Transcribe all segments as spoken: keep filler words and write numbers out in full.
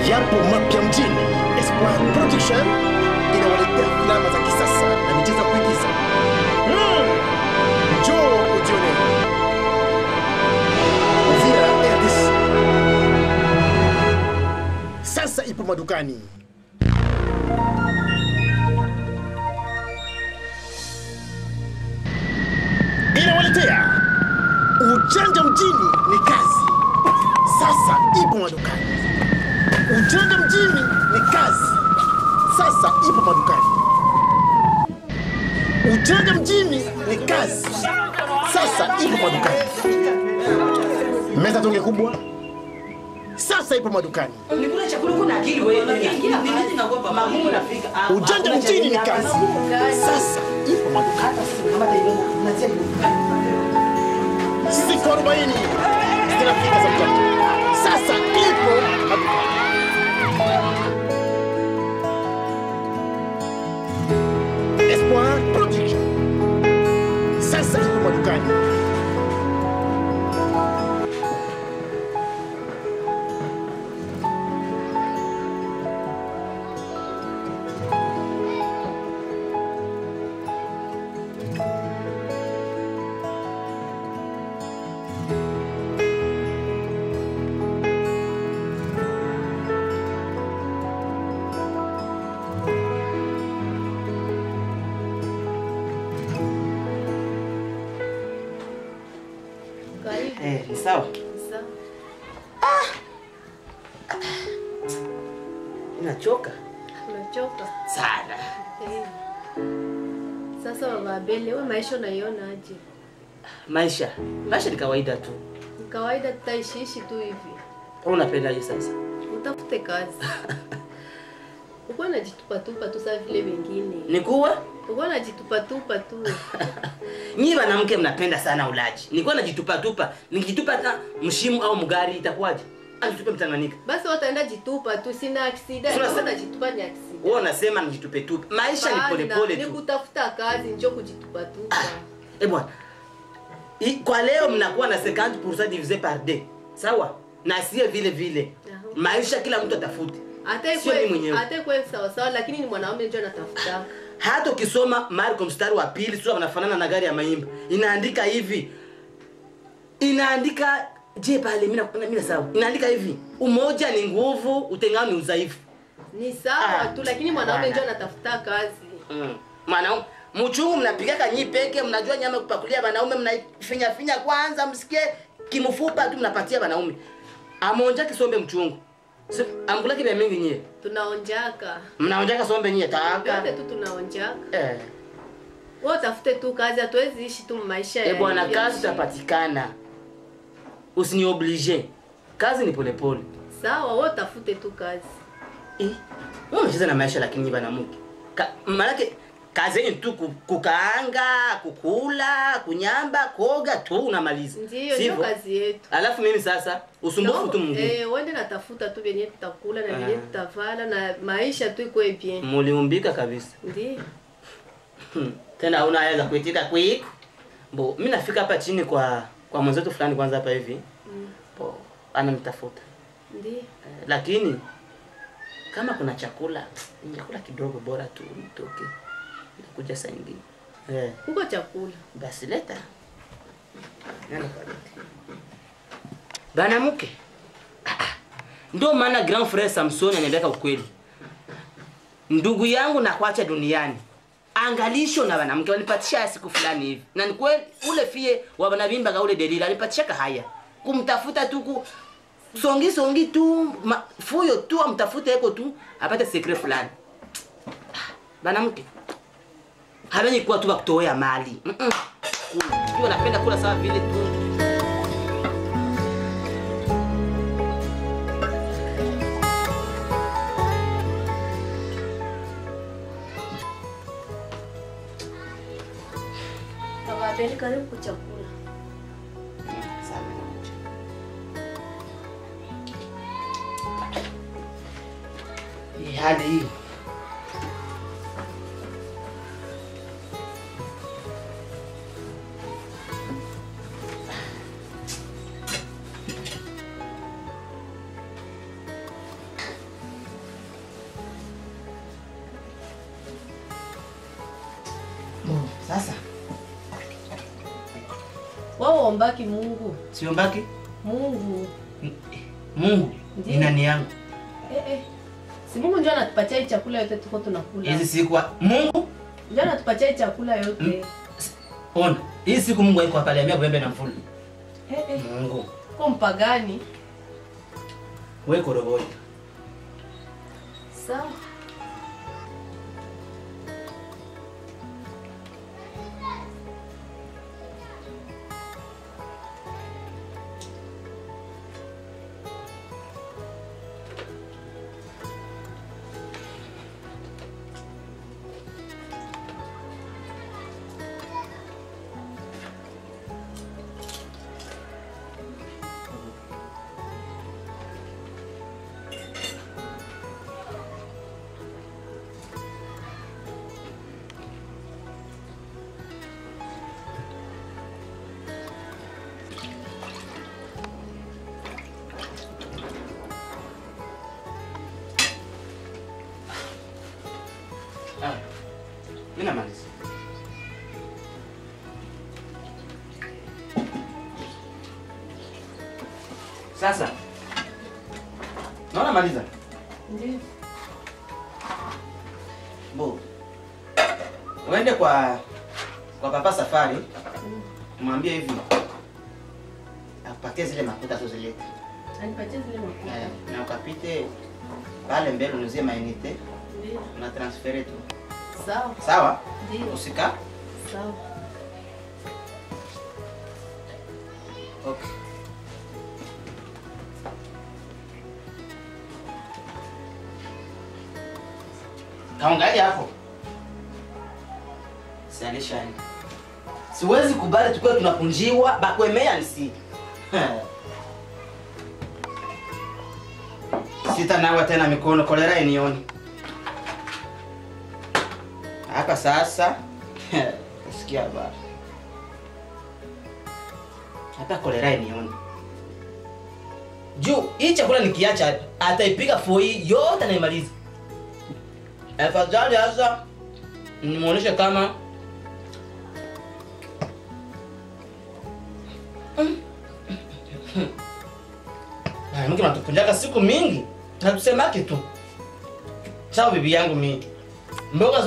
yapo mapya mjini. Espoir Production inawaletea filamu za kisasa na michezo ya kuigiza. Mm. Njoo ujione. Uvira R D C sasa ipo madukani. Inawaletea Ujanja Mjini ni Kazi sasa ipo madukani. Ujanja Mjini ni Kazi sasa ipo madukani. Ujanja Mjini ni Kazi sasa ipo madukani. Meza tonge kubwa sasa ipo madukani. Nikula chakula kuna akili wewe. Kila kitu nakupa magumu nafika. Ujanja Mjini ni Kazi sasa ipo madukani. Siku arobaini zinafika za mtoto sasa ipo madukani. Espoir Production sasa ipo madukani. Eh, ni sawa? Sawa. Ah! Unachoka? Unachoka? Sana. Eh. Sasa baba Abele, wewe maisha unaiona aje? Maisha. Maisha ni kawaida tu. Ni kawaida tutaishiishi tu hivi. Wewe unapendaje sasa? Utafute kazi. Uko unajitupa tupa tu sawa vile wengine. Ni kuwa? Uko unajitupa tupa tu. Nyinyi wanawake mnapenda sana ulaji. Nilikuwa najitupa tupa. Nikijitupa hata mshimu au mgari itakuwaje? Ajitupe mtanganyika. Basi wataenda jitupa tu, sina accident. Wewe unajitupa ni accident. Wewe unasema nijitupe tupa. Maisha ni pole pole tu. Ni kutafuta kazi njoo kujitupa tupa. Eh bwana. Kwa leo mnakuwa na cinquante pour cent divisé par deux. Sawa? Na sie vile vile. Maisha kila mtu atafute. Hata ikwe hata ikwe sawa sawa, lakini ni mwanaume ndio anatafuta. Hata ukisoma Marko mstari wa pili sura wanafanana na gari ya maimba. Inaandika hivi. Inaandika je pale mimi mimi sawa. Inaandika hivi. Umoja ni nguvu, utengano ni udhaifu. Ni sawa ah, tu lakini mwanaume ndio anatafuta kazi. Mm. Mwanaume mchungu mnapigaka nyi peke, mnajua nyama kupakulia wanaume mnaifinya finya kwanza msikie kimfupa tu mnapatia wanaume. Amonja kisombe mchungu. Si ambula kibe mingi nyie. Tunaonjaka. Mnaonjaka sombe nyie taka. Yote tu tunaonjaka. Eh. Wewe tafute tu kazi, hatuwezi ishi tu maisha ya. Eh bwana, kazi tapatikana. Usini oblige. Kazi ni pole pole. Sawa, wewe tafute tu kazi. Eh. Wewe unacheza na maisha lakini bana mke. Ka, maana kazi yenyewe tu kukaanga, kukula, kunyamba, koga tu unamaliza. Ndio ndio kazi yetu. Alafu mimi sasa usumbufu tu mwingine. Eh, wende natafuta tu benye tutakula na benye tutavala na maisha tu iko bien. Muliumbika kabisa. Ndio. Tena unaweza kuitika quick. Bo, mimi nafika hapa chini kwa kwa mwenzetu fulani kwanza hapa hivi. Mm. Bo, ananitafuta. Ndio. Eh, lakini kama kuna chakula, chakula kidogo bora tu nitoke. Nakuja saa nyingine. Eh. Uko chakula. Basi leta. Nani kalete? Bana mke. Ndio maana grand frère Samson anaendeka ukweli. Ndugu yangu na kuacha duniani. Angalisho na wanamke walipatisha siku fulani hivi. Na ni kweli ule fie wa wanabimba ga ule Delila alipatisha haya. Kumtafuta tu ku songi songi tu ma, fuyo tu amtafute eko tu apate secret fulani. Bana mke. Habani kwa tu kutoa mali. Mhm. Mm Ndio napenda kula sawa vile tu. Baba Abele, karibu kwa chakula. Sawa. Ni hali hii. ombaki Mungu. Siombaki? Mungu. Mungu ni nani yangu? Eh eh. Si Mungu ndio anatupatia hii chakula yote tuko tunakula. Hizi siku Mungu ndio anatupatia hii chakula yote. Ona, hii siku Mungu haiko hapa aliambia bwembe na mfulu. Eh eh. Mungu. Kwa mpagani. Wewe koroboi. Sawa. Mina maliza. Sasa. Naona maliza. Ndiyo. Bo. Uende kwa kwa papa Safari. Mwambie hivi. Akupatie zile makuta zozileta. Anipatie zile makuta. Eh, na ukapite pale mbele unuzie mainite. Ndiyo. Na transfere tu. Sawa. Sawa? Ndiyo. Usika? Sawa. Okay. Kaangalia hapo. Sialishani. Siwezi kubali tukue tunapunjiwa bakwemea nisi. Sita nawa tena mikono kolera inioni. Hapa sasa sikia baba. Hapa kolera inioni. Juu hii chakula nikiacha ataipika foi yote naimaliza. Afadhali sasa nimuoneshe kama Ah, mke matupunjaka siku mingi. Natusema kitu. Sawa bibi yangu mimi. Mboga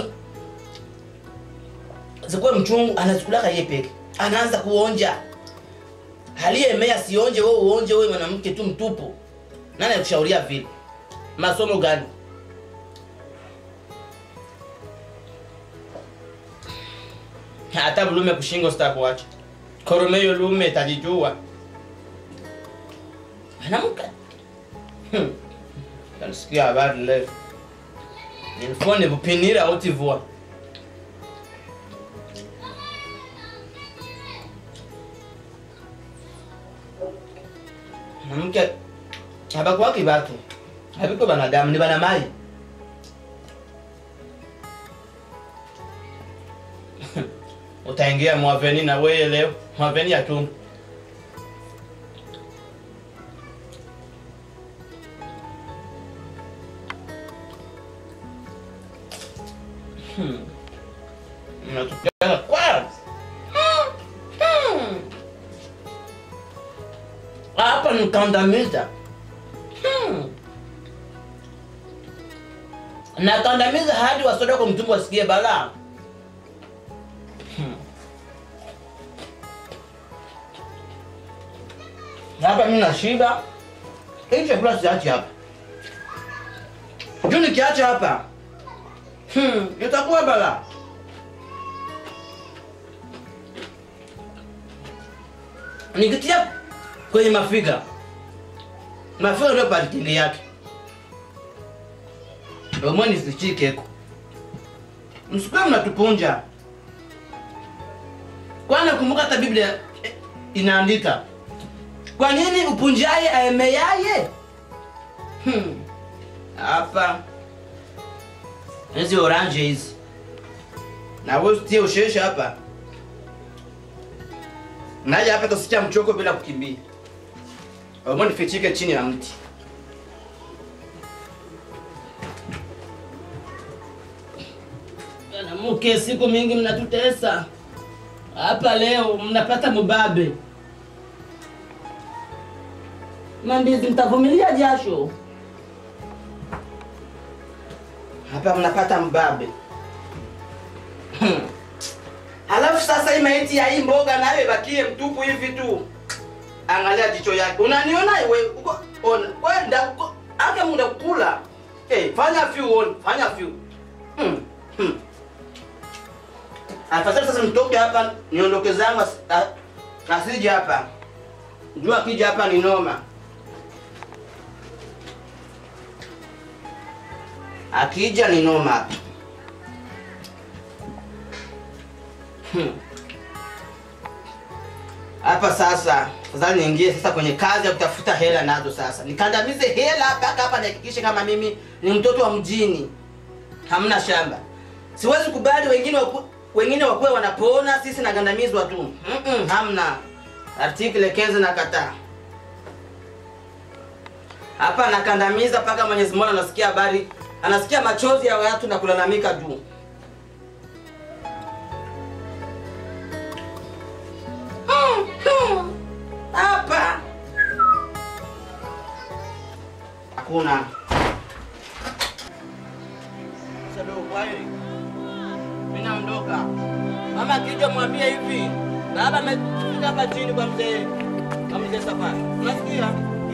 zikuwe mchungu anazikulaka yeye peke. Anaanza kuonja. Aliyemea sionje wewe uonje wewe mwanamke tu mtupu. Nani anakushauria vile? Masomo gani? Hata bulume kushingo sitakuacha. Koromeyo lume tajijua. Anamuka. Hmm. Nasikia habari leo. Nilifone bupinira otivua. Namuka. Haba kwa kibatu. Habiko banadamu ni bana mai. Utaingia mwaveni na wewe leo. Mwaveni ya tu. Hmm. Natupeleka kwanza. Hmm. Hapa nikandamiza. Hmm. Nakandamiza hadi wasoda kwa mtumbu wasikie balaa. Hmm. Hapa mimi nashiba. Hii chakula siachi hapa. Juu nikiacha hapa. Hmm, itakuwa bala. Nikitia kwenye mafiga. Mafiga ndio partili yake. Omoni sichikeko. Msikuwa mnatupunja. Kwana kumbuka hata Biblia inaandika. Kwa nini upunjaye aemeyaye? Hmm. Hapa hizi orange hizi. Na wewe usitie usheshe hapa. Naja hapa tusikia mchoko bila kukimbia. Omoni fichike chini ya mti. Bana mke siku mingi mnatutesa. Hapa leo mnapata mubabe. Mandizi mtavumilia jasho. Hapa mnapata mbabe. Halafu sasa hii maiti ya hii mboga nayo ibakie mtupu hivi tu. Angalia jicho yake. Unaniona wewe? Uko ona. Wewe ndio uko anga muda kula. Eh, fanya few on, fanya few. Hmm. Hmm. Afadhali sasa mtoke hapa niondoke zangu asije hapa. Jua kija hapa ni noma. Akija ni noma. Hmm. Hapa sasa, afadhali niingie sasa kwenye kazi ya kutafuta hela nazo sasa. Nikandamize hela mpaka hapa nihakikishe kama mimi ni mtoto wa mjini. Hamna shamba. Siwezi kubali wengine waku, wengine wakuwe wanapona sisi nagandamizwa tu. Mm -mm, hamna. Article kenzi na kataa. Hapa nakandamiza mpaka Mwenyezi Mungu anasikia habari, anasikia machozi ya watu na kulalamika juu. Hapa hakuna. Sasa kweli mimi naondoka. Mama akija mwambie hivi, baba amefika hapa chini kwa mzee, kwa mzee Safari. Unasikia?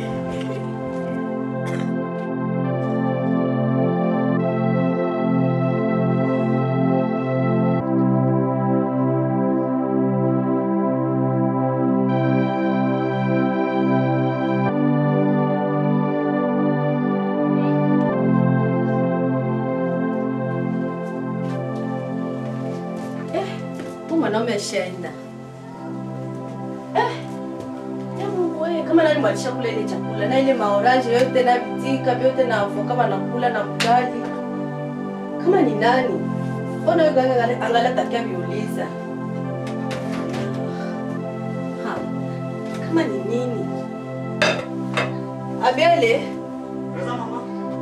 Mwanaume ashaenda. Eh. Hebu wewe kama nani mwalisha kula ile chakula na ile maorange yote na vitika vyote na avoka kama nakula na ugali. Kama ni nani? Ona wewe ganga angalia takia viuliza. Ha. Kama ni nini? Abele. Pesa mama.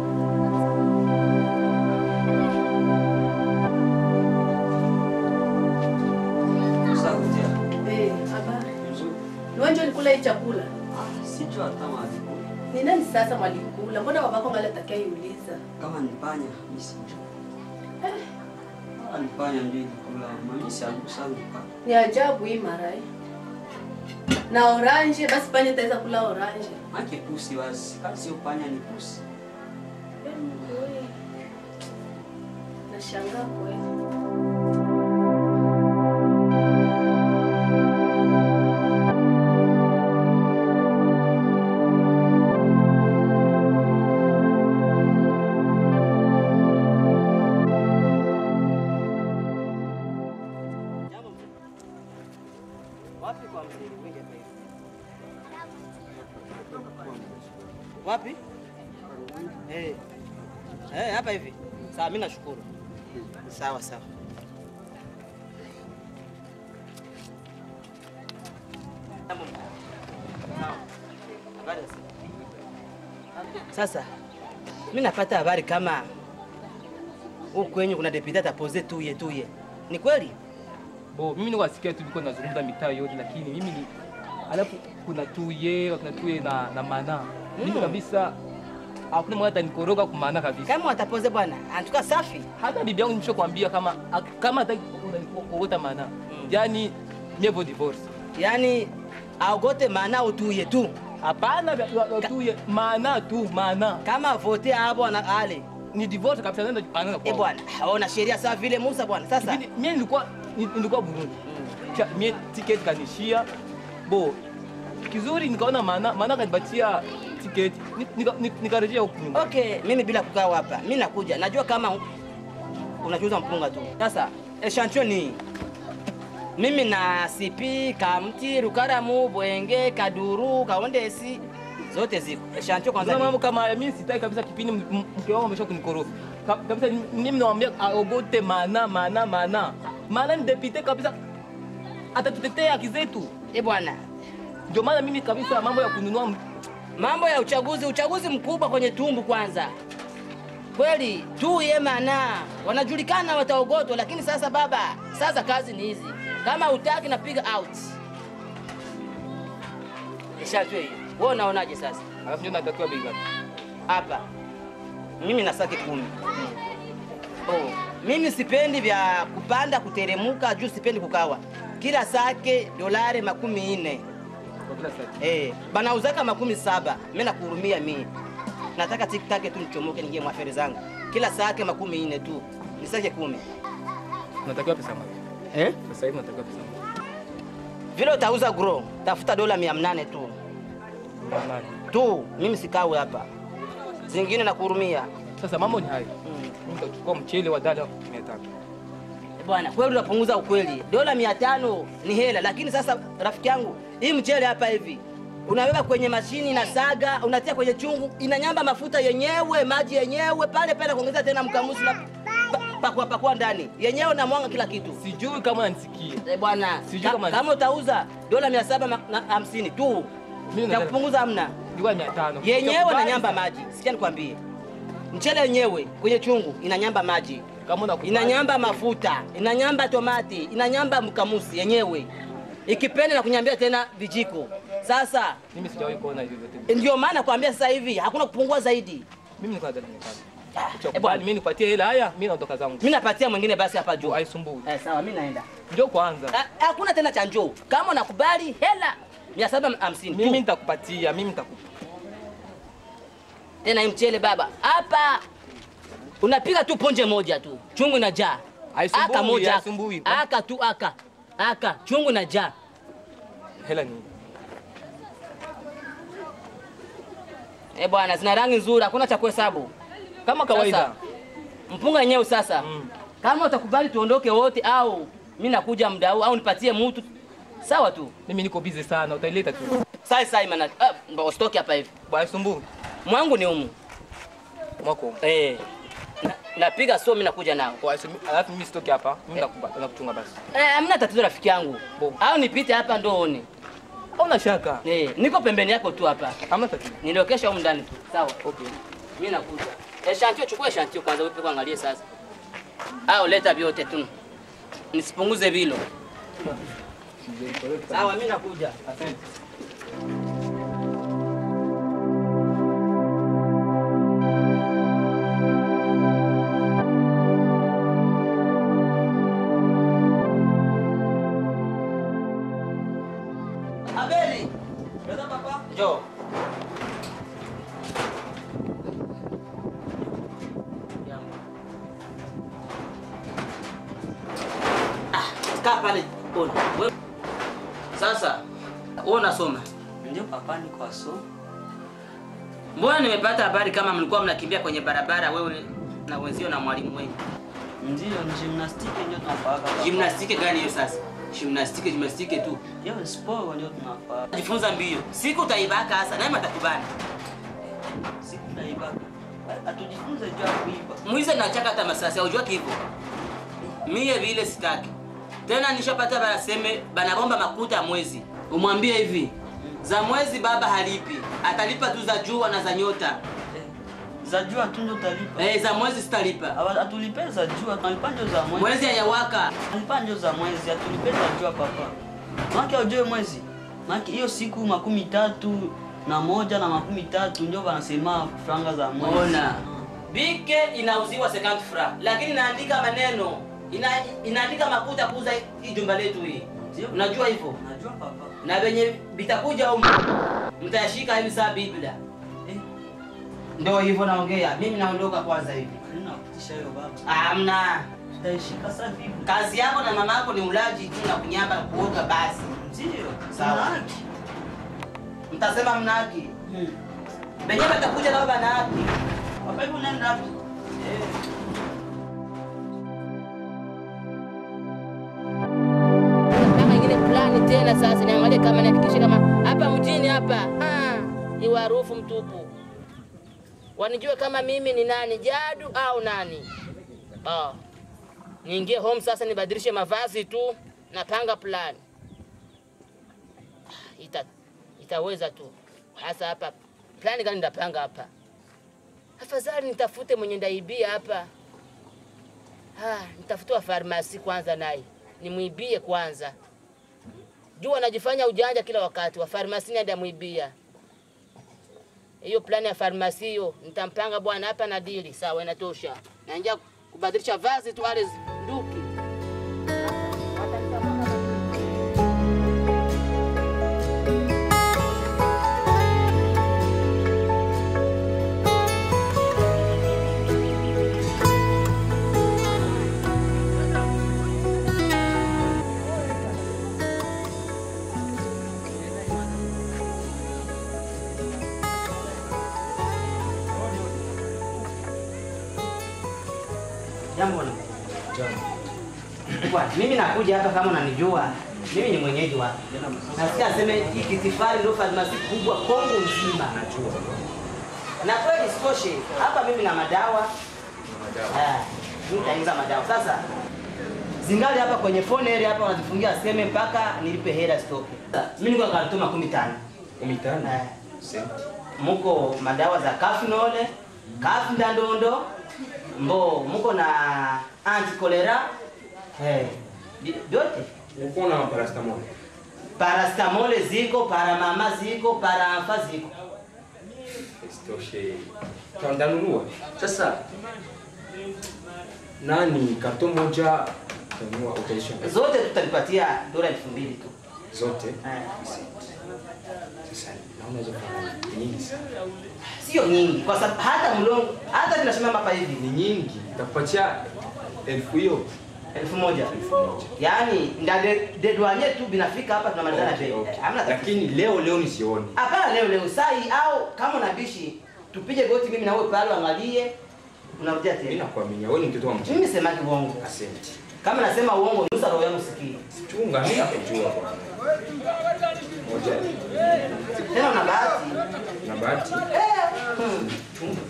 Ndio ulikula hii chakula? Ah, sijui hata wapi. Ni nani sasa mwalikula? Mbona babako angalatakia yuuliza? Kama ni panya, mimi sijui. Eh. Ah, ni panya ndio kula, mimi siangu sana panya. Ni ajabu hii marai. Na orange, basi panya itaweza kula orange. Maki pusi wazi. Kama sio panya ni pusi. Wewe. Nashangaa kweli. Wapi? Eh. Eh, hapa hivi. Sawa, mimi nashukuru. Sawa sawa. Sasa mimi napata habari kama huko kwenye kuna deputy atapose tuye tuye. Ni kweli? Bo, mimi niwasikia tu biko nazungumza mitaa yote, lakini mimi ni alafu kuna tuye, kuna tuye na na mana. Mm. Mimi kabisa hakuna mmoja atanikoroga kwa maana kabisa. Kama watapoze bwana, anatuka safi. Hata bibi yangu nimeshakwambia kama kama hataki kuota maana. Mm. Yaani never divorce. Yaani aogote maana utuye tu. Hapana tuye maana tu maana. Kama vote hapo na ale ni divorce kabisa, nenda anaanza kwa. Eh bwana, haona sheria sawa vile Musa bwana. Sasa mimi nilikuwa nilikuwa Burundi. Mm. Mimi tiketi kanishia. Bo kizuri nikaona maana maana kanipatia tiketi nikarejea huko nyuma. Okay, mimi bila kukaa hapa. Mimi nakuja. Najua kama unachuza mpunga tu. Sasa echantion ni mimi na C P, Kamti, Rukaramu, Bwenge, Kaduru, Kaondesi zote ziko. Echantion kwanza. Mambo kama mimi sitaki kabisa kipindi mke wangu amesha kunikoroga. Kabisa mimi nawaambia aogote maana maana maana. Maana ni deputy kabisa. Atatutetea haki zetu. Eh bwana. Ndio maana mimi kabisa mambo ya kununua mambo ya uchaguzi, uchaguzi mkubwa kwenye tumbu kwanza. Kweli tu ye maana wanajulikana wataogotwa, lakini sasa baba, sasa kazi ni hizi. Kama utaki napiga out. Ishatwe hiyo. Wewe unaonaje sasa? Alafu ndio natatua bei ngapi? Hapa mimi na saki kumi. Oh, mimi sipendi vya kupanda kuteremuka, juu sipendi kukawa. Kila sake dolari makumi nne. Kwa kila saki. Eh, banauzaka makumi saba. Mimi nakuhurumia mimi. Nataka tikitake tu nichomoke ningie mwaferi zangu. Kila sake makumi nne tu. Ni sake kumi. Unatakiwa pesa ngapi? Eh? Sasa hivi unatakiwa pesa ngapi? Vile utauza grow, tafuta dola mia nane tu. Dola nane. Tu, mimi sikawe hapa. Zingine nakuhurumia. Sasa mambo ni hayo. Mm. Mimi nitachukua mchele wa dada mia tano. Bwana, kweli unapunguza ukweli. Dola mia tano ni hela, lakini sasa rafiki yangu, hii mchele hapa hivi unaweka kwenye mashini na saga, unatia kwenye chungu, inanyamba mafuta yenyewe, maji yenyewe, pale pale kuongeza tena mkamusi na pakua pakua ndani. Yenyewe na mwanga kila kitu. Sijui kama unanisikia. Eh bwana, Sijui ka, kama kama utauza dola mia saba na hamsini tu. Mimi Na kupunguza hamna. Dola mia tano. Yenyewe na nyamba maji. Sikia nikwambie. Mchele yenyewe kwenye chungu inanyamba maji. Kama unakubali. Inanyamba mafuta, inanyamba tomati, inanyamba mkamusi yenyewe. Ikipenda na kunyambia tena vijiko. Sasa Mimi sijawahi kuona hivyo vitu. ndio maana kuambia sasa hivi hakuna kupungua zaidi. Mimi niko na dada mia tano. Eh, Bwana bwana, mimi nipatie hela haya, mimi naondoka zangu. mimi napatia mwingine basi hapa juu. Haisumbui. Eh, sawa mimi naenda. Njoo kwanza. Ah, hakuna tena cha njoo. Kama unakubali hela mia saba hamsini. Mimi nitakupatia, mimi nitakupa. Tena hii mchele baba. Hapa unapiga tu ponje moja tu. Chungu inajaa. Haisumbui, Aka moja. haisumbui. Aka tu aka. Aka chungu inajaa. Hela ni. Eh bwana, zina rangi nzuri, hakuna cha kuhesabu. Kama kawaida. Sasa, mpunga yenyewe sasa. Mm. Kama utakubali tuondoke wote au mimi nakuja muda huu au nipatie mtu. Sawa tu. Mimi niko busy sana, utaileta tu. Sai sai maana. Ah, ndo usitoke hapa hivi. Bwana sumbui. Mwangu ni humu. Mwako. Eh. Na, napiga so mimi nakuja nao. Kwa hiyo alafu mimi sitoki hapa, mimi nakuba nakuchunga basi. Eh, hamna tatizo rafiki yangu. Bo. Au nipite hapa ndo uone. Hauna shaka. Eh, niko pembeni yako tu hapa. Hamna tatizo. Niliokesha huko ndani tu. Sawa. Okay. Mimi nakuja. Eh, shantio chukua shantio kwanza upe kuangalie sasa. Au leta vyote tu. Nisipunguze vilo. Sawa, mimi nakuja. Asante. Abeli. Beta papa. Njoo. Ah, kaa pale. Ona. Wewe. Sasa, wewe unasoma. Ndio papa niko aso. Mbona nimepata habari kama mlikuwa mnakimbia kwenye barabara wewe na wenzio na mwalimu wenu? Ndio ni gymnastique ndio tunafanya. Gymnastique gani hiyo sasa? Gymnastique, gymnastique tu. Hiyo ni sport ndio tunafanya. Jifunza mbio. Siku utaibaka hasa naye matakubani. Siku naibaka. Atujifunze juu ya kuiba. Mwize na chaka hata masasi, hujua hivyo. Mie vile sitaki. Tena nishapata baraseme banabomba makuta ya mwezi. Umwambie hivi. Za mwezi baba halipi. Atalipa tu za jua na za nyota. Eh, za jua tu ndio utalipa. Eh, za mwezi sitalipa. Aba atulipe za jua, tunalipa ndio za mwezi. Mwezi hayawaka. Tunalipa ndio za mwezi, atulipe za jua papa. Maki ujue mwezi. Maki hiyo siku makumi tatu na moja na makumi tatu ndio wanasema franga za mwezi. Ona. Bike inauziwa cinquante francs, lakini inaandika maneno. Ina, inaandika makuta kuuza hii jumba letu hii. Unajua hivyo? Najua papa. Na venye vitakuja huko mtayashika hivi saa Biblia. Eh, Ndio hivyo naongea. Mimi naondoka kwanza hivi. nina kutisha hiyo baba. Hamna. Tutaishika saa vipi? Kazi yako na mama yako ni ulaji tu na kunyamba na kuoga basi. Ndio. Sawa. Una haki. Mtasema mna haki. Hmm. Benye batakuja na baba na haki. Papa hivi unaenda wapi? Eh. Kama ingine plani tena sasa niangalie kama nihakikishe kama hapa mjini hapa ah ni waarufu mtupu. Wanijue kama mimi ni nani, Jadu au nani. Ah. Niingie home sasa nibadilishe mavazi tu, napanga plan. Ita itaweza tu. Hasa hapa plani gani ndapanga hapa? Afadhali nitafute mwenye ndaibia hapa. Ah, nitafute wa farmasi kwanza naye. Nimwibie kwanza. Jua anajifanya ujanja kila wakati, wa farmasi ndio muibia. hiyo plani ya farmasi hiyo nitampanga bwana hapa na dili. Sawa, inatosha. Naingia kubadilisha vazi tu wale nduki. Jambo na. Jambo. Bwana, mimi nakuja hapa kama unanijua. Mimi ni mwenyeji wa. Nasikia aseme hii Kitifari ndio farmasi kubwa Kongo nzima. Najua. Na kweli sitoshe. Hapa mimi na madawa. Madawa. Eh, mimi nitauza madawa. Sasa zingali hapa kwenye phone area hapa wanajifungia aseme mpaka nilipe hela stock. Mimi niko kartoma kumi na tano. kumi na tano. Eh. Senti. Muko madawa za Kafinole, Kafindandondo, mbo muko na anti cholera. Eh. Vyote. Uko na paracetamol. Paracetamol ziko, para mama ziko, para amfa ziko. Isitoshe. Tuandanunua. Sasa nani karto moja tanua utaisha? Zote tutalipatia dola elfu mbili tu. Zote? Eh. Sasa naona hizo nyingi sana. Sio nyingi kwa sababu hata mlongo hata tunasema hapa hivi ni nyingi. Nitakupatia elfu hiyo. Elfu moja. Yaani nda dedwanye tu binafika hapa tunamalizana bei. Okay, okay. Lakini leo leo nisione. Hapana leo leo sai au kama unabishi tupige goti mimi na wewe pale angalie unarudia tena. Mimi nakuamini wewe ni mtoto wa mjini. Mimi sema uongo. Asante. Kama nasema uongo nusa roho yangu sikii. Chunga mimi nakujua bwana. Moja. Tena una bahati. Na bahati. Eh. Hmm. Chunga.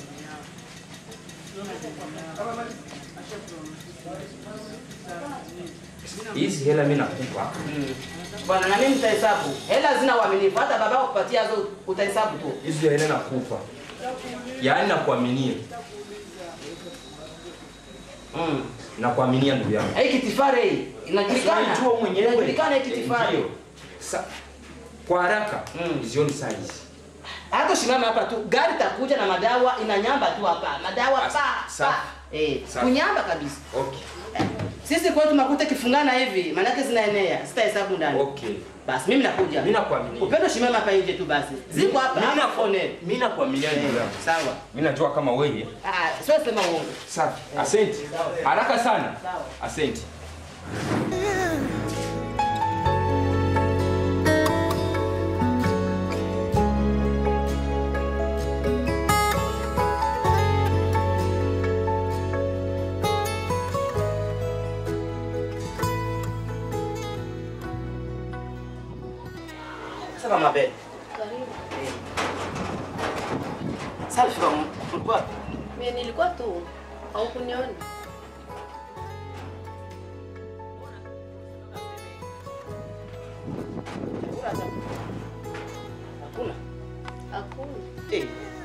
Hizi hela mimi nakupa. Mm. Bwana na mimi nitahesabu. Hela zina uaminifu. Hata babao kupatia hizo utahesabu tu. Hizi hela nakupa. Yaani nakuaminia. Mm. Nakuaminia ndugu yangu. Hii Kitifari hii inajulikana. Unajua mwenyewe. Inajulikana hii Kitifari. Ndio. Sa kwa haraka Mm. zioni size. Hata shimama hapa tu. Gari takuja na madawa inanyamba tu hapa. Madawa As- pa. safi. Pa. Eh, Safi. kunyamba kabisa. Okay. Eh, sisi kwetu makuta kifungana hivi, maana yake zinaenea. Sitahesabu ndani. Okay. Basi mimi nakuja. Mimi nakuaminia. Upendo shimama hapa nje tu basi. Ziko hapa. Mimi Hapa na phone. mimi nakuaminia ndugu yangu. Sawa. Mimi najua kama wewe. Ah, sio sema uongo. Safi. Asante. Haraka sana. Sawa. Asante. Sasa mabele. Karibu. Sasa ulikuwa Mimi nilikuwa tu au kuniona. hakuna. Hakuna. Eh.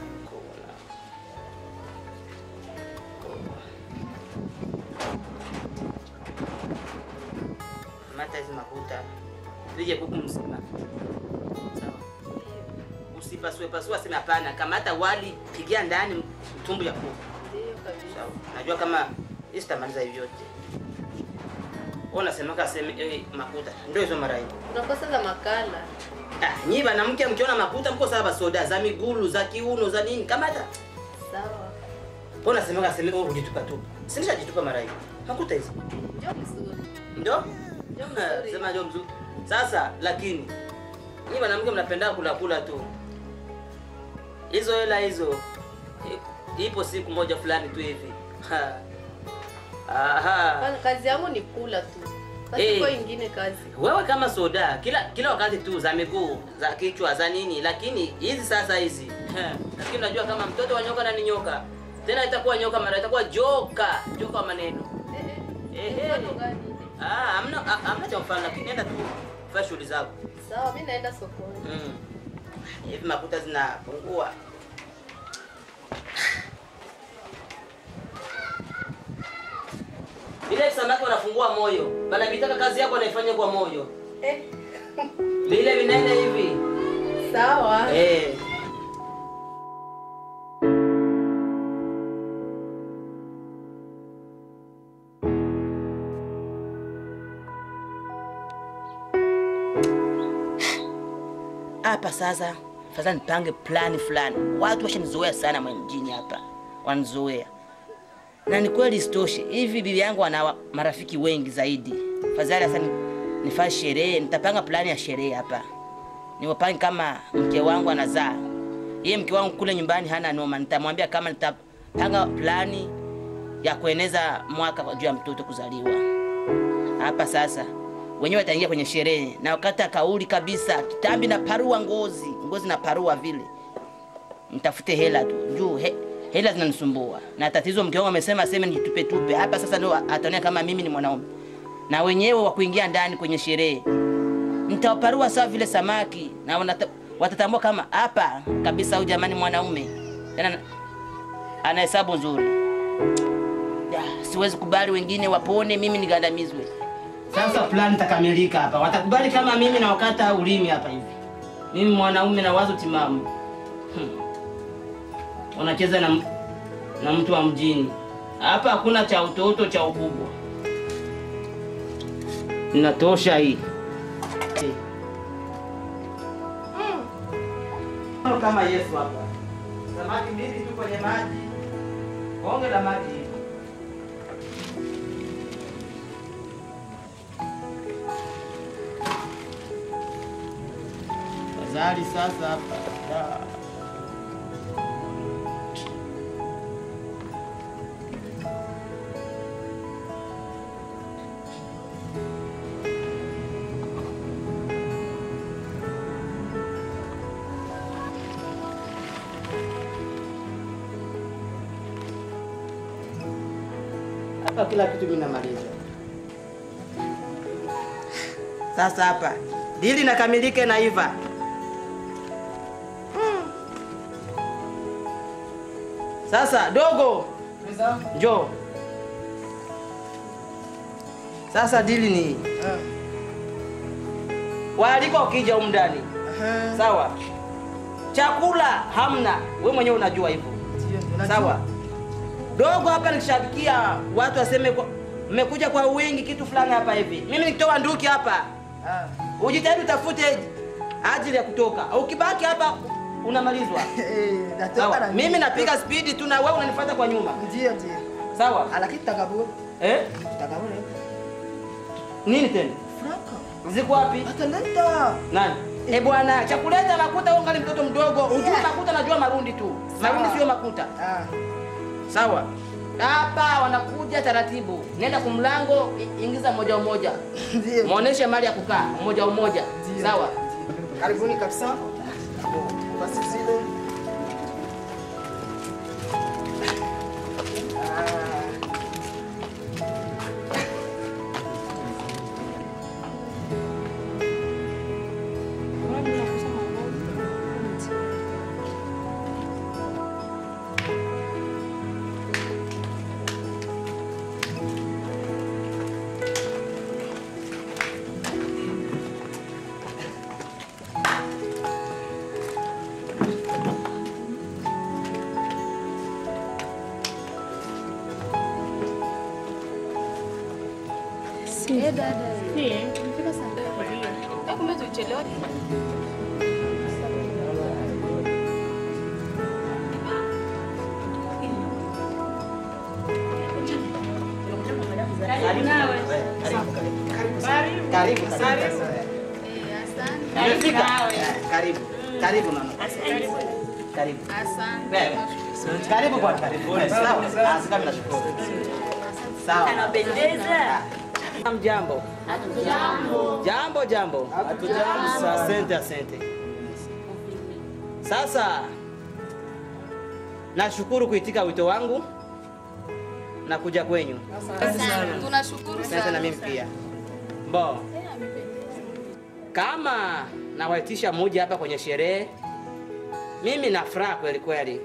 Mata hizi makuta. Lije kuku mzima. Sawa. Usipasue pasua sema hapana. Kamata wali pigia ndani mtumbu ya kuku. Ndio kabisa. Sawa. Najua kama isitamaliza hivi yote. Ona semaka sema eh, makuta. Ndio hizo mara hiyo. Unakosa za makala. Ah, nyi mwanamke mkiona makuta mko sawa soda za migulu, za kiuno, za nini? Kamata. Sawa. Ona semaka sema oh ujitupa tu. Sinisha jitupa mara hiyo. Makuta hizo. Ndio mzuri. Ndio? Ndio mzuri. Sema ndio mzuri. Sasa lakini nyi mwanamke mnapenda kula kula tu. Hizo hela hizo ipo siku moja fulani tu hivi. Ha. Aha. Bana, kazi yangu ni kula tu. Basi Eh. kwa ingine kazi. Wewe kama soda kila kila wakati tu za miguu, za kichwa, za nini, lakini hizi sasa hizi. Ha. Lakini unajua kama mtoto wa nyoka na ni nyoka. Tena itakuwa nyoka mara itakuwa joka, joka wa maneno. Eh Ehe. eh. Mfano gani? Ah, hamna hamna cha mfano lakini nenda tu fanya shughuli zako. Sawa, mimi naenda sokoni. Mm. Hivi makuta zinapungua. Vile samaki wanafungua moyo. Bana vitaka kazi yako anaifanya kwa moyo. Eh. Vile vinene hivi. Sawa. Eh. hapa sasa sasa nipange plani fulani. Watu washanizoea sana mjini hapa. Wanizoea. Na ni kweli istoshe. Hivi bibi yangu ana marafiki wengi zaidi. Fadhali sasa nifanye sherehe, nitapanga plani ya sherehe hapa. Niwapange kama mke wangu anazaa. Yeye mke wangu kule nyumbani hana noma. Nitamwambia kama nitapanga plani ya kueneza mwaka juu ya mtoto kuzaliwa. Hapa sasa wenyewe wataingia kwenye sherehe na wakati kauli kabisa, kitambi na parua ngozi, ngozi na parua vile. Nitafute hela tu. Juu he, hela zinanisumbua. Na tatizo mke wangu amesema aseme nitupe tupe. Hapa sasa ndio ataonea kama mimi ni mwanaume. Na wenyewe wa kuingia ndani kwenye sherehe. Nitawaparua sawa vile samaki na wanata, watatambua kama hapa kabisa huyu jamani mwanaume. Tena ana hesabu nzuri. Ya, siwezi kubali wengine wapone mimi nigandamizwe. Sasa plan itakamilika hapa. Watakubali kama mimi na wakata ulimi hapa hivi. Mimi mwanaume na wazo timamu. Hmm. Wanacheza na na mtu wa mjini. Hapa hakuna cha utoto cha ukubwa. Inatosha hii. Mm. Kama Yesu hapa. Samaki mbili tu kwenye maji. Bonge la maji. Wazali sasa hapa. Ya. Hapa kila kitu minamaliza. Sasa hapa dili nakamilike na Iva. Hmm. Sasa dogo. Njoo. Sasa dili ni uh. Waaliko ukija huko ndani. Uh-huh. Sawa. Chakula hamna. Wewe mwenyewe unajua hivyo. Sawa. Dogo hapa nikishabikia watu waseme mmekuja kwa wingi kitu fulani hapa hivi. Mimi nikitoa nduki hapa. Ah. Ujitahidi utafute ajili ya kutoka. Ukibaki hapa unamalizwa. Eh, natoka. Mimi napiga speed tu na wewe unanifuata kwa nyuma. Ndio ndio. Sawa? Lakini takaburi. Eh? Takaburi. Nini tena? Franka. Ziko wapi? Ataleta. Nani? Eh bwana, chakuleta makuta wewe ngali mtoto mdogo. Ujue makuta najua marundi tu. Marundi sio makuta. Ah. Sawa. Hapa wanakuja taratibu. Nenda kumlango, ingiza moja moja. Ndio. Muoneshe mali ya kukaa moja moja. Sawa? Karibuni kabisa. Basi zile. Eh dada. Eh, tumefika saa ngapi? Eh, kumbe tuchelewa. Karibu nawe. Karibu. Karibu. Karibu. Eh, asante. Karibu nawe. Karibu. Karibu mama. Karibu. Karibu. Asante. Karibu kwa karibu. Sawa. Asante nashukuru. Sawa. Anapendeza. Jambo. Jambo. Jambo jambo. Hatujambo. Asante asante. Sasa nashukuru kuitika wito wangu na kuja kwenyu. Asante. Tunashukuru sana. Asante na mimi pia. Mbo. Kama nawaitisha mmoja hapa kwenye sherehe, mimi na furaha kweli kweli.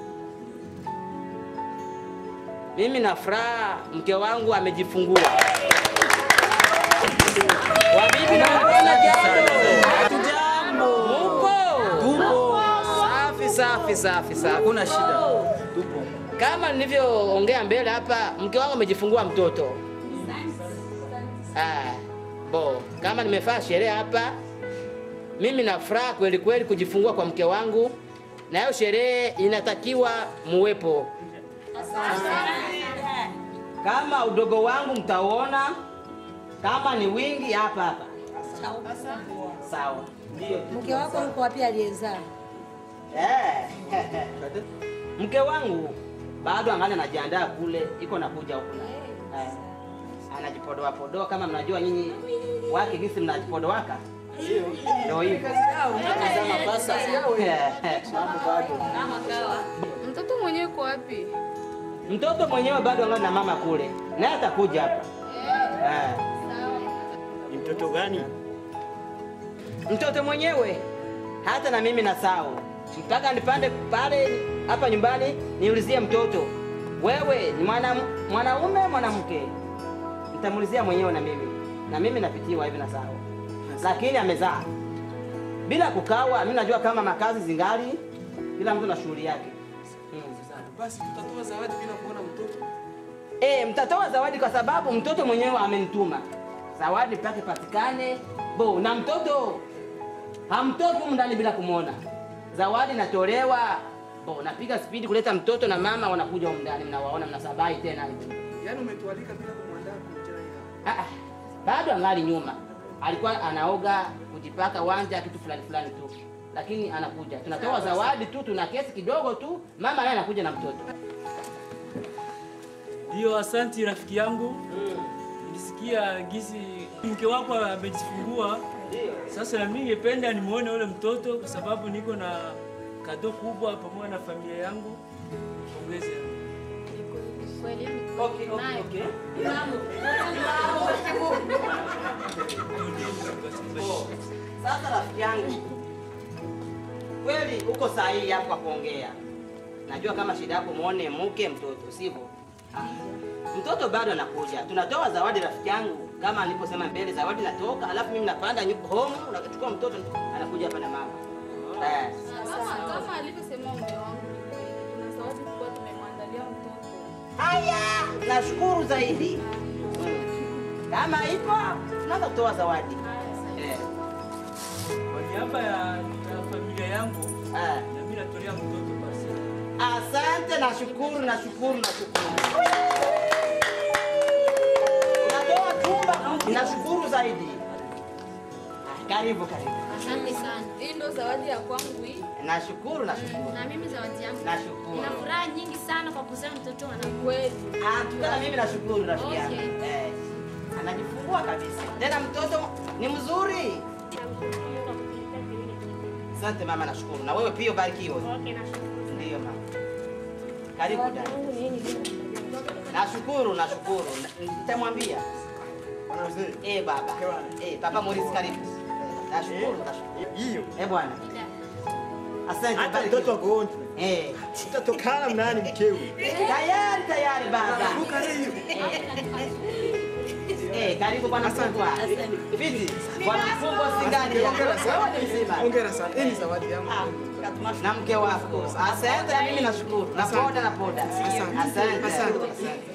Mimi na furaha mke wangu amejifungua. Wabibi na mbona jambo? Jambo. Mupo? Tupo. Safi safi safi safi. Hakuna shida. Tupo. Kama nilivyoongea mbele hapa, mke wangu amejifungua mtoto. Ah, bo, kama nimefanya sherehe hapa, mimi na furaha kweli kweli kujifungua kwa mke wangu, na hiyo sherehe inatakiwa muwepo. Kama udogo wangu mtaona, kama ni wingi hapa hapa. Sawa. Ndio. Mke wako yuko wapi aliyezaa? Eh. Mke wangu bado angali anajiandaa kule, iko nakuja huko. Eh. Anajipodoa podoa kama mnajua nyinyi wake gisi mnajipodoaka. Ndio. Ndio hivi. Kama pasa. Mambo bado. Kama kawa. Mtoto mwenyewe yuko wapi? Mtoto mwenyewe bado angali na mama kule. Naye atakuja hapa. Eh. Sawa. Ni mtoto gani? Mtoto mwenyewe hata na mimi nasahau. Mpaka nipande pale hapa nyumbani niulizie mtoto, wewe ni mwana mwanaume mwanamke? Nitamuulizia mwenyewe na mimi. Na mimi napitiwa hivi nasahau. Lakini amezaa. Bila kukawa, mimi najua kama makazi zingali, bila mtu na shughuli yake. Hmm. Basi tutatoa zawadi bila kuona mtoto. Eh, mtatoa zawadi kwa sababu mtoto mwenyewe amenituma. Zawadi mpaka patikane. Bo, na mtoto hamtoki humu ndani bila kumuona. Zawadi natolewa. Bo, napiga spidi kuleta mtoto na mama wanakuja humu ndani, mnawaona mnasabai tena hivi. Yaani umetualika bila kumwandaa kumjia Ah, ah, bado angali nyuma. Alikuwa anaoga, kujipaka wanja kitu fulani fulani tu. Lakini anakuja. Tunatoa zawadi tu, tuna kesi kidogo tu, mama naye anakuja na mtoto. Ndio, asante rafiki yangu. Nilisikia gisi mke wako amejifungua. Sasa na mimi ningependa nimuone ule mtoto kwa sababu niko na kado kubwa pamoja na familia yangu. Pongezi. Okay, okay, okay. Sasa rafiki yangu, kweli uko sahihi hapo kwa kuongea. Najua kama shida yako muone mke mtoto, sivyo? Ah. Mtoto bado anakuja. Tunatoa zawadi rafiki yangu. Kama niliposema mbele, zawadi natoka, alafu mimi napanda nyuko home, unachukua mtoto anakuja hapa na mama. Eh. Kama kama alivyosema mume wangu ni kweli. Tuna zawadi kubwa tumemwandalia mtoto. Haya, nashukuru zaidi. Hmm. Kama ipo, tunaweza kutoa zawadi. Eh. Kwa niaba ya, ya familia yangu, Ah. na mimi natolea mtoto basi. Asante, nashukuru, nashukuru, nashukuru. Natoa chumba, nashukuru zaidi. Karibu, karibu. Asante sana. Hii ndo zawadi ya kwangu hii. Nashukuru, nashukuru. Na mimi zawadi yangu. Nashukuru. Nina furaha nyingi sana kwa kuzaa mtoto wangu. Kweli. Ah, tukana mimi nashukuru rafiki yangu. Okay. Eh. Anajifungua kabisa. Tena mtoto ni mzuri. Asante mama, nashukuru. Na wewe pia barikiwe. Okay, nashukuru. Ndio mama. Karibu dada. Nashukuru, nashukuru. Nitamwambia. Bwana mzee. Eh baba. Eh baba Morris, karibu. Nashukuru, nashukuru. Hiyo. Eh bwana. Asante Hata barikiwe. mtoto agonjwe. Eh. Utatokana mnani mkewe. Tayari tayari baba. Eh, karibu bwana mkubwa. Fiti. Bwana mkubwa singani. Hongera sana. Wewe ni mzima. Hongera sana. Hii ni zawadi yangu. Na mke wako. Asante, na mimi nashukuru. Na poda na poda. Asante. Asante.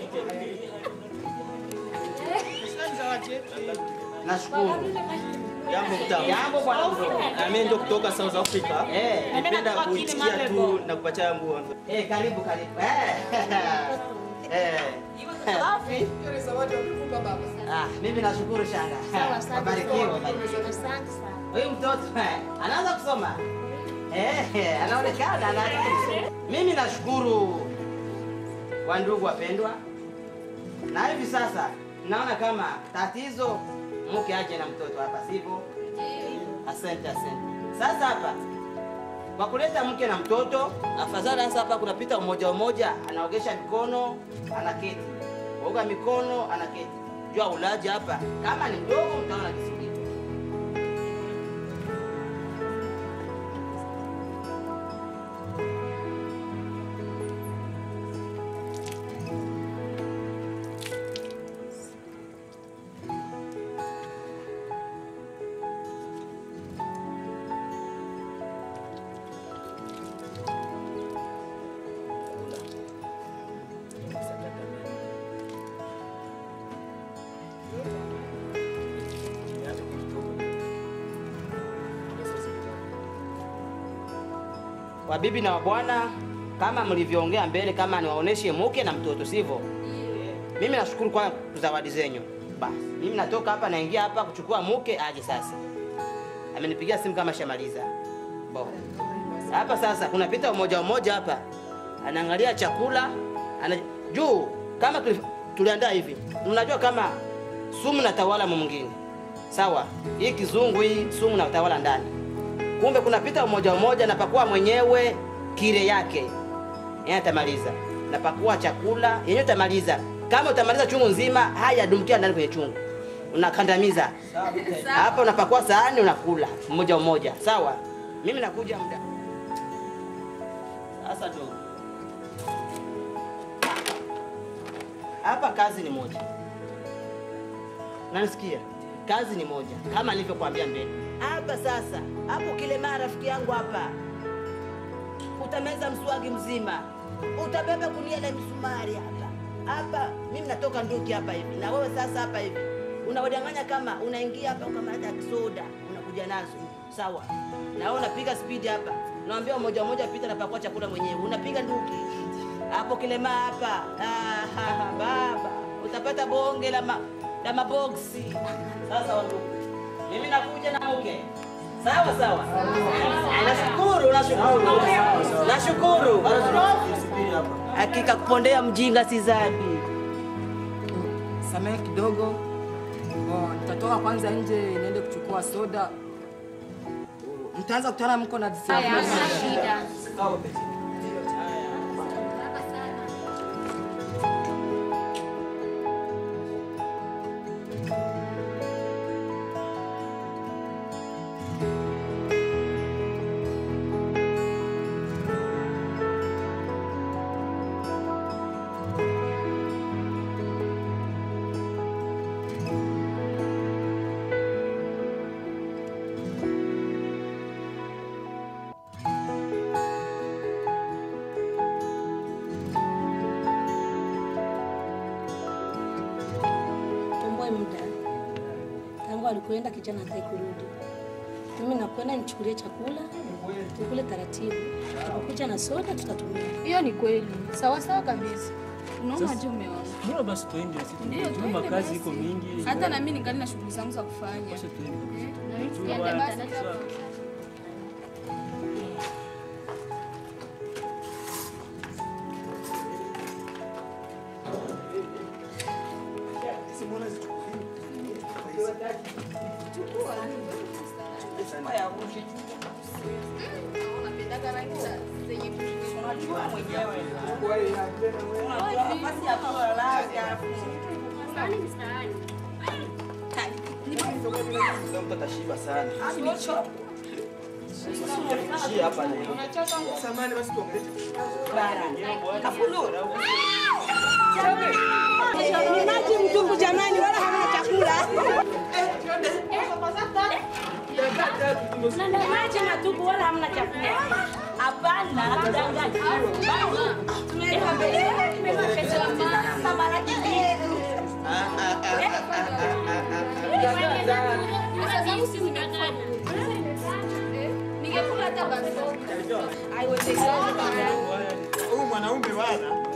Nashukuru. Jambo kutamu. Jambo bwana mkubwa. Na mimi ndo kutoka South Africa. Eh. Nipenda kuitikia tu na kupatia nguo. Eh, karibu karibu. Eh. Eh. Safi. Hiyo ni zawadi wamekupa baba. Ah, mimi nashukuru shanga. Barikiwe. Asante sana. Huyu mtoto eh, anaanza kusoma. Eh, anaonekana ana akili. Mimi nashukuru wa ndugu wapendwa. Na hivi sasa naona kama tatizo mke aje na mtoto hapa, sivyo? Asante, asante. Sasa hapa kwa kuleta mke na mtoto, afadhali sasa hapa kunapita mmoja mmoja, anaogesha mikono, anaketi. Oga mikono, anaketi. Jua ulaji hapa. Kama ni mdogo mtaona kisuri. wabibi na wabwana, kama mlivyoongea mbele, kama niwaoneshe mke na mtoto, sivyo? Mimi nashukuru kwa zawadi zenyu. Basi mimi natoka hapa, naingia hapa kuchukua mke aje sasa. Amenipigia simu kama shamaliza. Bo. Hapa sasa kuna pita umoja umoja hapa. Anaangalia chakula, ana juu kama tuliandaa hivi. Unajua kama sumu na tawala mwingine. Sawa? Hii kizungu hii sumu na tawala ndani. Kumbe kuna pita umoja umoja, napakua mwenyewe kile yake. Yeye atamaliza. Napakua chakula, yeye atamaliza. Kama utamaliza chungu nzima, haya dumkia ndani kwenye chungu. Unakandamiza. Hapa unapakua sahani unakula mmoja mmoja. Sawa? Mimi nakuja muda. Sasa dogo. Hapa kazi ni moja. Unanisikia? Kazi ni moja. Kama nilivyokuambia mbele. Hapa sasa, hapo kile mara rafiki yangu hapa. Utameza mswagi mzima. Utabeba kunia la misumari hapa. Hapa mimi natoka nduki hapa hivi. Na wewe sasa hapa hivi. Unawadanganya kama unaingia hapa kama hata soda unakuja nazo. Sawa? Na wewe unapiga speed hapa. Naambia moja moja pita na pakua chakula mwenyewe. Unapiga nduki. Hapo kilema hapa. Ah, ha, baba. Utapata bonge la ma, la maboksi. Sasa wandugu. Mimi nakuja na mke. Sawa sawa. Nashukuru, nashukuru. Nashukuru. Hakika kupondea mjinga si dhambi. Samehe kidogo. Oh, nitatoka kwanza nje niende kuchukua soda. Mtaanza kutana mko na disi. Haya, hamna shida. Alikwenda kijana hataki kurudi. Mimi nakwenda nichukulie chakula, tukule taratibu. Tutakuja na soda tutatumia. Hiyo ni kweli. Sawa sawa kabisa. Unaona je umeona? Mbona basi tuende sisi? Ndio, Tuna kazi iko mingi. Hata na mimi ningali na shughuli zangu za kufanya. Basi tuende. Tuende basi. Mtashiba sana. Hapa leo. Samani basi tuongelee. Kafulu. Ni maji mtupu jamani, wala hamna chakula. Maji matupu wala hamna chakula. Hapana, hatudanganya. Tumeweka mbele. Tumeweka pesa mama mara nyingine. Ningekula hata basi. Haiwezekani. Huyu mwanaume bwana.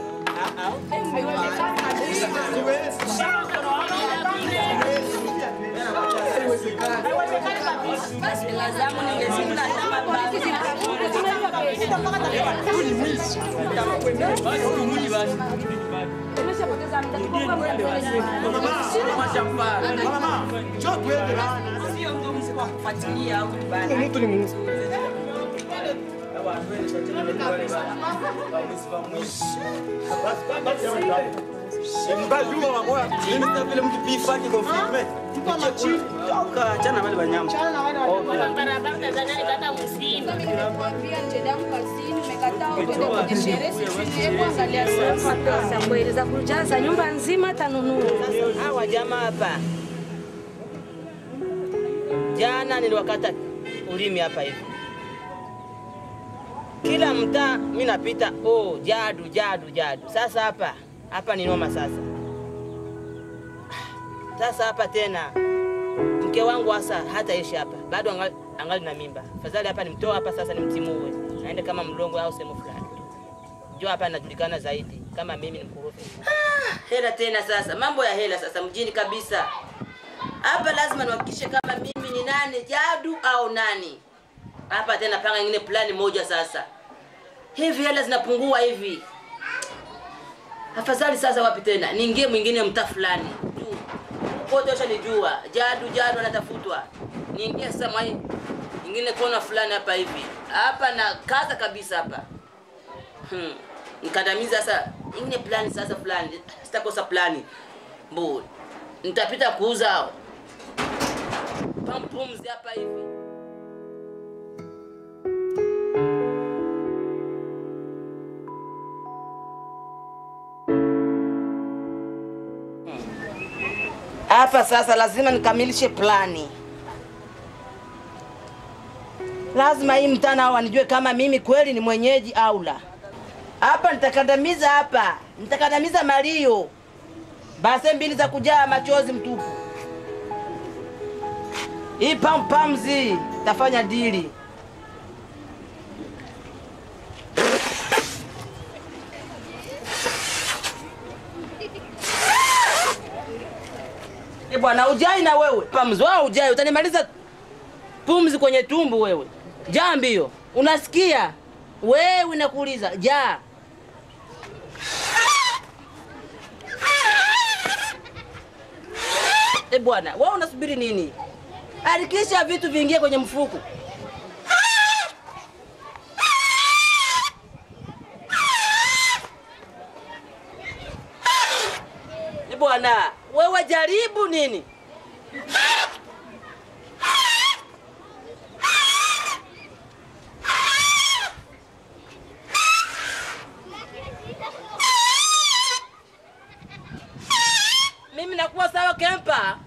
Mbajuma mamoya. Mimi sasa vile mtu pifanye confirme. Tupa chini. Toka achana wale wanyama. Achana na wale wanyama. Barabara Tanzania kata msimu. Nimekwambia nje yangu kazini nimekataa kwenda kwenye sherehe sisi hebu angalia sasa. Pesa kweli za kujaza nyumba nzima tanunua. Hawa jamaa hapa. Jana niliwakata ulimi hapa hivi. Kila mtaa mimi napita, oh jadu jadu jadu. Sasa hapa hapa ni noma sasa. Sasa hapa tena mke wangu hasa hata ishi hapa. Bado angali, angali na mimba. Fadhali hapa nimtoa hapa sasa nimtimue. aende kama Mlongo au sehemu fulani. Jua hapa anajulikana zaidi kama mimi ni mkorofi. Ah, hela tena sasa. Mambo ya hela sasa mjini kabisa. Hapa lazima niwahakikishe kama mimi ni nani, Jadu au nani. Hapa tena panga nyingine plani moja sasa. Hivi hela zinapungua hivi. Afadhali sasa wapi tena? Niingie mwingine mtaa fulani. Kote washanijua. Jadu Jadu anatafutwa. Niingie sasa mwai nyingine kona fulani hapa hivi. Hapa na kaza kabisa hapa. Hmm. Nikandamiza sasa ingine plani sasa fulani. Sitakosa plani. Mbo. Nitapita kuuza pampumzi hapa hivi. Hapa sasa lazima nikamilishe plani. Lazima hii mtana hao wanijue kama mimi kweli ni mwenyeji au la. Hapa nitakandamiza hapa. Nitakandamiza Mario. Basi mbili za kujaa machozi mtupu. Hii pam pamzi tafanya dili. Eh bwana ujai na wewe. Pamzi wao ujai utanimaliza pumzi kwenye tumbo wewe. Jaa mbio. Unasikia? Wewe nakuuliza, jaa. Eh bwana, wewe unasubiri nini? Harikisha vitu viingie kwenye mfuko. Eh bwana, wewe jaribu nini? Mimi nakuwa sawa kempa.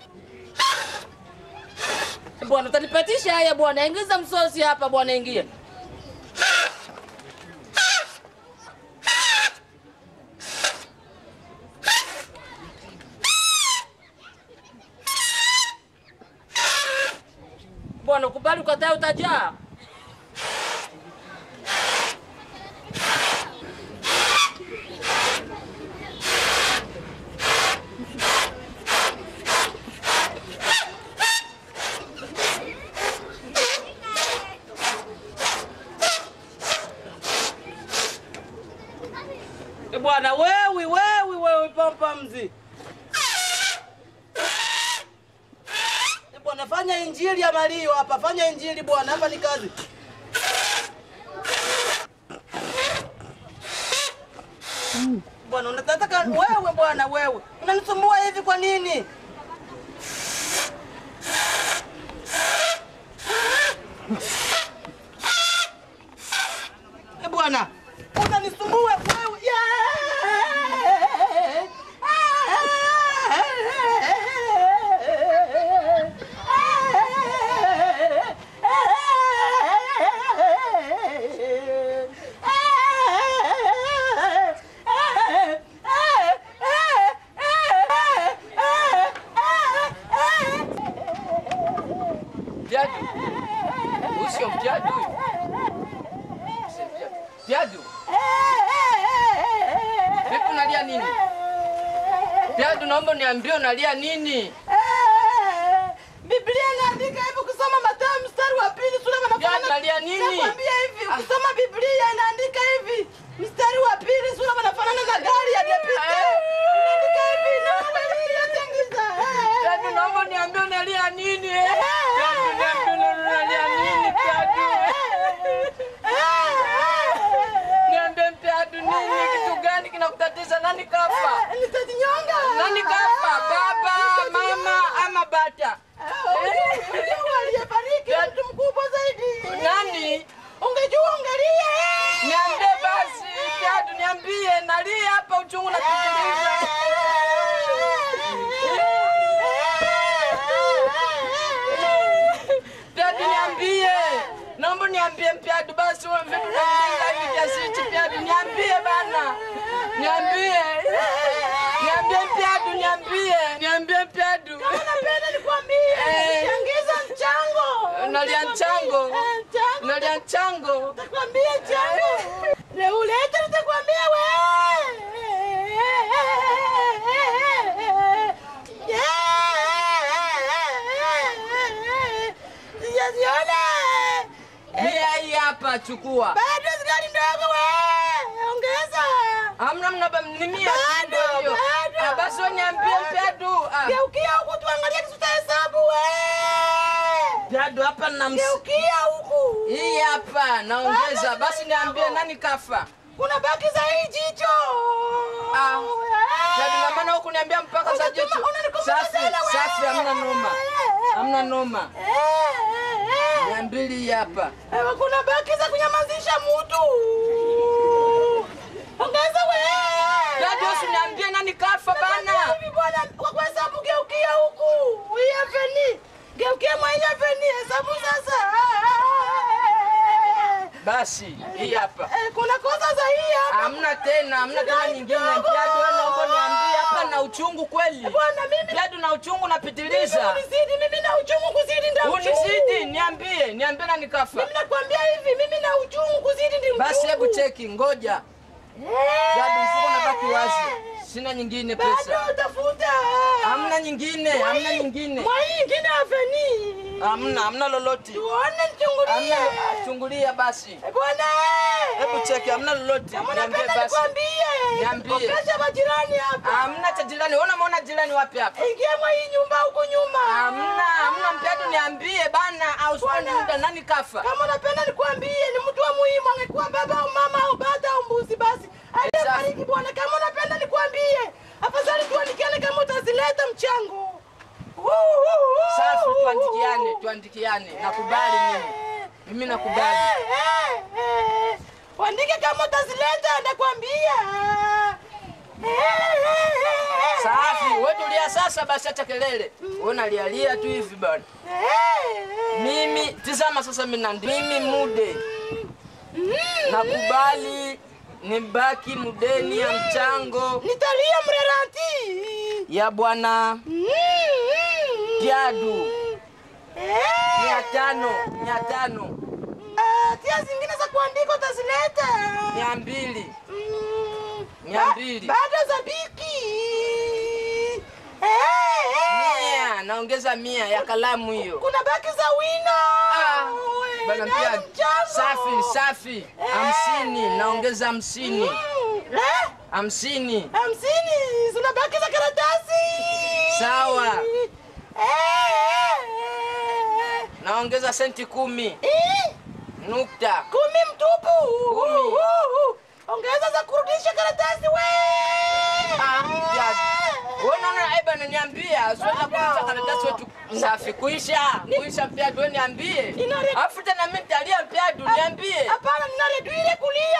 Bwana utanipatisha haya bwana, ingiza msosi hapa bwana ingia. Bwana ukubali ukataa utajaa. Bwana wewe wewe wewe pampa mzi. E bwana fanya injili ya Mario hapa, fanya injili bwana, hapa ni kazi. Bwana unataka wewe bwana wewe. Unanisumbua hivi kwa nini? E bwana unanisumbua wewe. Jadu. Usio mjadu. Jadu. Vipi unalia nini? Jadu naomba niambie unalia nini? Biblia inaandika hivi kusoma Mathayo mstari wa pili sura wanafanana. Unalia nini? Nakwambia hivi kusoma Biblia inaandika hivi mstari wa pili sura wanafanana na gari ya depite. Inaandika hivi na wewe yatengiza. Jadu naomba niambie unalia nini? Jadu niambie unalia nini Jadu? Niambie Jadu nini kitu gani kinakutatiza nani kafa? Nitajinyonga. Nani kafa? Baba, mama ama bata? Aliyefariki mtu mkubwa zaidi. Nani? Ungejua ungelia. Niambie basi, Jadu niambie nalia hapa uchungu na kusikiliza. Jadu niambie. Naomba niambie Jadu basi wewe vipi kwa hivi kiasi Jadu niambie bana. Niambie. Niambie Jadu niambie. Niambie Jadu. Kama unapenda nikwambie, changiza mchango. nalia mchango. Nalia mchango. Nitakwambia chango. Leo uleta nitakwambia wewe. Sijaziona. Mia hii hapa chukua. Bado sigari ndogo wewe. Ongeza. Hamna mnaba ni mia Bado, hiyo. bado. Ah, basi wewe niambie mpedu. Ah. Geukia huku tuangalie kisuta hesabu wewe. Mpedu hapa na ms... Geukia huku. Hii hapa naongeza. Basi niambie nani kafa? Kuna baki za hii jicho. Ah. Mpedu na maana huku niambia mpaka za jicho. Safi, safi hamna noma. Hamna noma. Mia mbili hapa. Ewa kuna baki za kunyamazisha mtu. Ongeza wewe. Dada usiniambie nani kafa bana. Hivi bwana kwa kuhesabu geukia huku. Hii afeni. Geukia mwa hii afeni hesabu sasa. Basi hii hapa. Eh, kuna kosa za hii hapa. Hamna tena, hamna tena nyingine. Mpiadu wewe naomba niambie hapa na uchungu kweli. Bwana mimi Mpiadu na uchungu napitiliza. Unizidi mimi na uchungu kuzidi ndio uchungu. Unizidi, niambie, niambie nani kafa. Mimi nakwambia hivi, mimi na uchungu kuzidi ndio uchungu. Basi hebu cheki, ngoja. Dada mfuko unabaki wazi. Sina nyingine pesa. Bado utafuta. Hamna nyingine, hamna nyingine. Mwa hii nyingine afeni. Hamna, hamna lolote. Tuone nichungulie. Hamna, chungulia basi. Bwana. Hebu cheki, hamna lolote. Niambie basi. Nikwambie. Niambie. Kopesha majirani hapa. Hamna cha jirani. Wewe unaona jirani wapi hapa? Ingia mwa hii nyumba huko nyuma. Hamna, hamna Mpedu niambie bana au sipendi muda nani kafa? Kama unapenda nikwambie ni mtu wa muhimu angekuwa baba au mama au bata au mbuzi basi. Aliyefariki bwana kama unapenda nikwambie. Afadhali tuandikiane kama utazileta mchango. Safi tuandikiane, tuandikiane. Nakubali mimi. Mimi nakubali. Andike kama utazileta nakwambia. Safi, wewe tulia sasa basi acha kelele. Wewe unalialia tu hivi bwana. Mimi tizama sasa mimi na mimi mude. Nakubali nibaki mudeni ya mchango. Nitalia mreranti. Ya bwana. Piadu. Mia tano, mia tano. Ah, tia zingine za kuandika utazileta. Mia mbili. Mia mbili. Bado za biki. Mia, naongeza mia ya kalamu hiyo. Kuna baki za wino. Ah, bana pia safi, safi. Hamsini, naongeza hamsini. Hamsini. Hamsini, zuna baki za karatasi. Sawa. Naongeza senti kumi. Nukta. Kumi mtupu. Kumi. Ongeza za kurudisha karatasi we. Ah, ya. Wewe unaona eba ananiambia, sio na kurudisha karatasi wetu safi kuisha. Kuisha pia tu niambie. Alafu tena mimi nitalia pia tu niambie. Hapana nina ile kulia.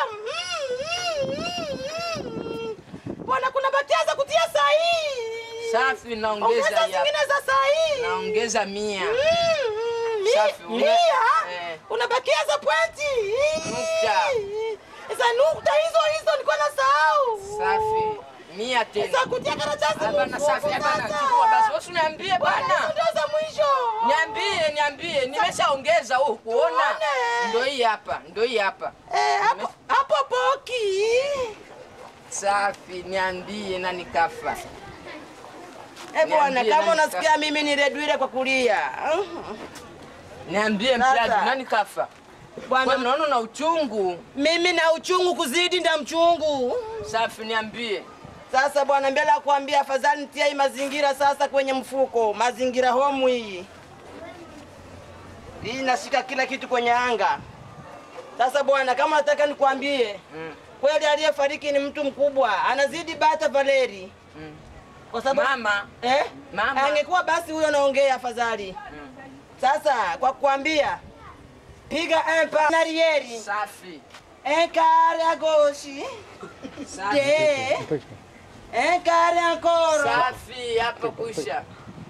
Bwana kuna bakia za kutia sahihi. Safi naongeza ya. Ongeza zingine za sahihi. Naongeza mia. Safi. Mia? Eh. Unabakia za pointi. Nukta. Za nukta hizo hizo nilikuwa nasahau. Safi. Mia tena. Za kutia karatasi. Hapana safi, hapana. Chukua basi. Wewe uniambie bwana. Ndio za mwisho. Niambie, niambie. Nimeshaongeza wewe kuona. Ndio hii hapa, ndio hii hapa. Eh, hapo hapo poki. Safi, niambie nani kafa. Eh bwana, kama unasikia mimi ni redwire kwa kulia. Niambie mpiaji nani kafa? Bwana mnaona na uchungu. Mimi na uchungu kuzidi ndio mchungu. Safi niambie. Sasa bwana mbele ya kuambia afadhali nitia hii mazingira sasa kwenye mfuko. Mazingira home hii. Hii nashika kila kitu kwenye anga. Sasa bwana kama nataka nikwambie. Mm. Kweli aliyefariki ni mtu mkubwa. Anazidi Bata Valeri. Mm. Kwa sababu mama eh mama angekuwa basi huyo naongea afadhali. Mm. Sasa kwa kuambia piga empa narieri. Safi. Enkare a gauche. Safi. De. Enkare ancora. Safi hapo kusha.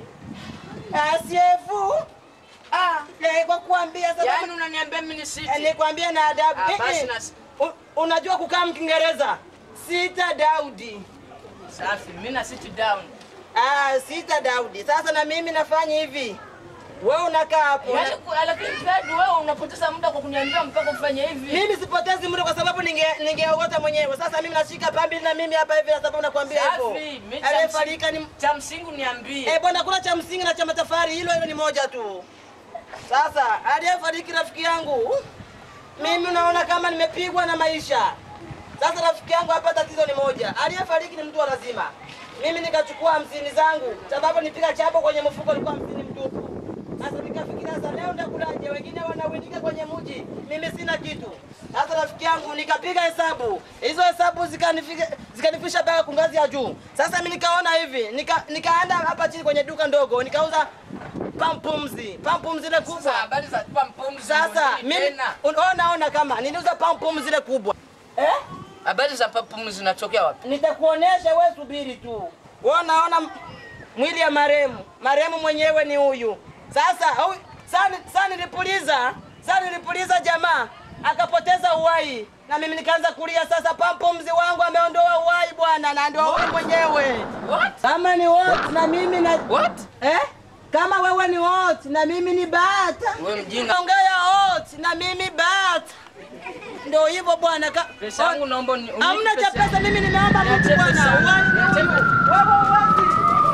Asiefu. Ah, le kwa kuambia sasa. Yaani unaniambia mimi ni siti. Nilikwambia na adabu. Ah, basi na unajua kukaa Mkiingereza? Sita Daudi. Safi, mimi na sit down. Ah, sita Daudi. Sasa na mimi nafanya hivi. Wewe unakaa hapo. Yaani lakini Pedro wewe unapoteza muda kwa kuniambia mpaka ufanye hivi. Mimi sipotezi muda kwa sababu ninge ningeogota mwenyewe. Sasa mimi nashika pambi na mimi hapa hivi na sababu nakwambia hivyo. Aliyefarika ni cha msingi niambie. Eh bwana, kuna cha msingi na cha matafari, hilo hilo ni moja tu. Sasa aliyefariki rafiki yangu. Mimi unaona kama nimepigwa na maisha. Sasa rafiki yangu hapa tatizo ni moja. Aliyefariki ni mtu lazima. Mimi nikachukua hamsini zangu. Sababu nipiga chapo kwenye mfuko ulikuwa hamsini mtupu. Sasa nikafikiria sasa leo ndakulaje, wengine wanawindika kwenye mji. Mimi sina kitu. Sasa rafiki yangu nikapiga hesabu. Hizo hesabu zikanifika zikanifisha mpaka kungazi ya juu. Sasa mimi nikaona hivi, nika nikaenda hapa chini kwenye duka ndogo, nikauza pampumzi. Pampumzi ile kubwa. Sasa habari za pampumzi. Sasa mimi unaona ona kama niliuza pampumzi ile kubwa. Eh? Habari za pampumzi zinatokea wapi? Nitakuonesha, wewe subiri tu. Wewe unaona mwili ya maremu. Maremu mwenyewe ni huyu. Sasa huyu sana sana nilipuliza, sana nilipuliza jamaa akapoteza uhai. Na mimi nikaanza kulia sasa, pampumzi wangu ameondoa uhai bwana, na ndio wewe mwenyewe. What? Kama ni what na mimi na what? Eh? Kama wewe ni what na mimi ni bata. Wewe mjinga. Ongea what na mimi bata. Ndio hivyo bwana. Pesa yangu naomba unipe. Hamna cha pesa, mimi nimeomba mtu bwana. Wewe wewe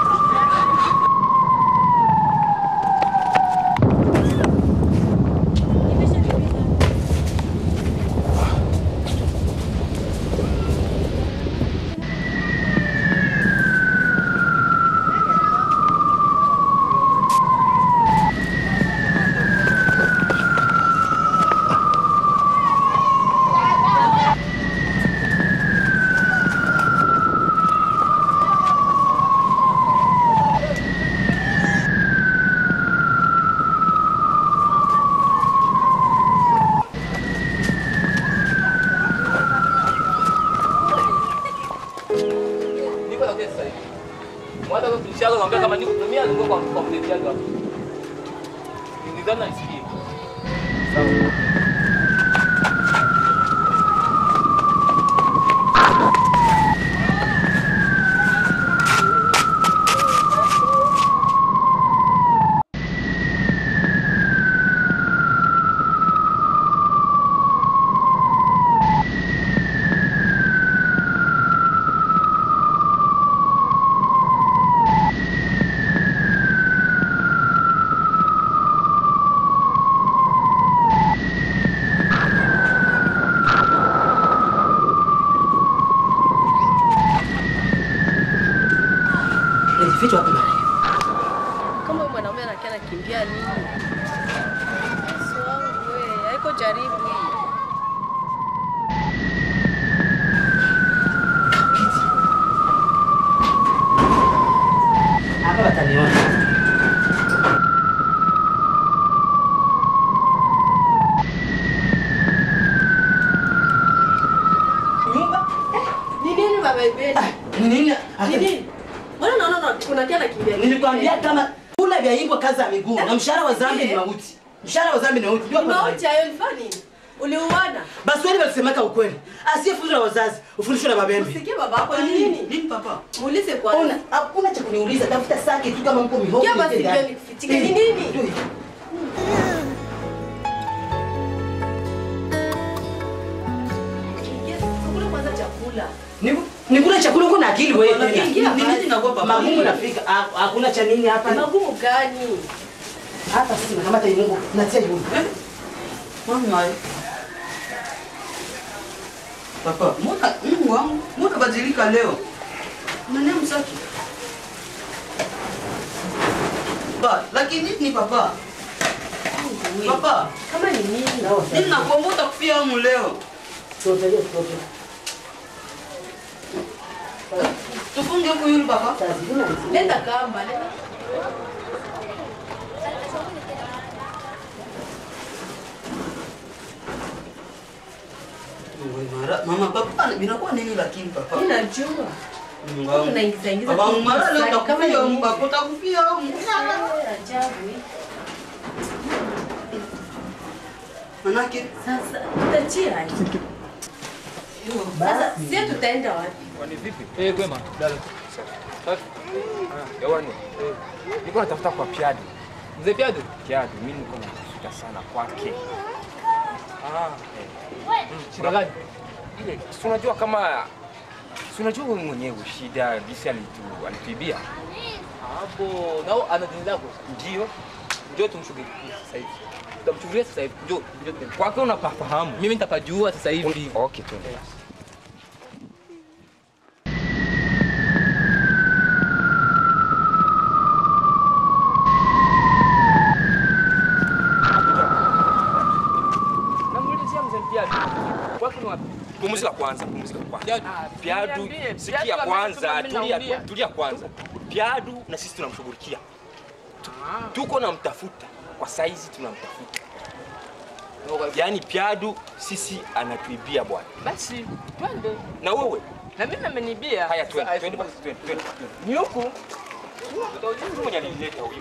Mwana kwa tulishaga ngambia kama niko tumia ndio kwa kwa mtejaji hapo. Ningizana nisikie. Sawa. Ficho wapi mara? Kama wewe mwanaume anakia anakimbia nini? Sio wangu wewe, haiko jaribu hii. Hapa wataniona. Nyumba? Ni nini baba ibeni? Ni nini? Ni nini? Mbona naona na unakia nakimbia? Nilikwambia kama kula vya ingwa kazi ya miguu na mshahara wa dhambi ni mauti. Mshahara wa dhambi ni mauti. Ndio mauti hayo ni fani. Uliuana? Basi wewe unasemeka ukweli. Asiyefunzwa na wazazi, ufundishwe na babembe. Usikie baba yako ni nini? Nini papa? Muulize kwanza. Una hakuna cha kuniuliza, tafuta saki tu kama mko mihogo. Kia basi ndio nikufichike ni nini? Kula kwanza chakula. Nikula chakula uko na akili wewe. Ni nini nakuwa magumu nafika. Hakuna cha nini hapa. Magumu gani? Hapa sisi nakamata Mungu natia yule. Mama. Papa, mbona Mungu wangu, mbona badilika leo? Maneno msaki. Ba, lakini ni papa. Papa, kama ni nini? Nini nakuomba kufia humu leo? Sote leo sote. Tufunge huko yule papa. Leta kamba, leta. Mama papa binakuwa nini lakini papa? Mimi najua. Mungu. Unaingiza ingiza. Baba mara leo utakufia huko papa utakufia huko. Ajabu. Manake sasa tutachia. Sasa sisi tutaenda wapi? Kwani vipi? Eh, kwema. Dada. Safi. Ah, yawani. Niko natafuta kwa Piadi. Mzee Piado? Piado, mimi niko natafuta sana kwake. Ah. Shida gani? Ile, si unajua kama si unajua wewe mwenyewe shida bisi alitu alituibia. Hapo nao ana deni lako. Ndio. Njoo tumshughulikie sasa hivi. Tutamshughulikia sasa hivi. Njoo, njoo. Kwake unapafahamu. Mimi nitapajua sasa hivi. Okay, twende. Pumzika kwanza, pumzika kwanza. Piadu, sikia kwanza, tulia, tulia kwanza. Piadu na sisi tunamshughulikia. Tuko na mtafuta, kwa saizi tunamtafuta. Yaani Piadu sisi anatuibia bwana. Basi, twende. Na wewe? Na mimi amenibia. Haya twende, twende basi twende, twende. Ni huku. Utaujua mwenye alileta huyu.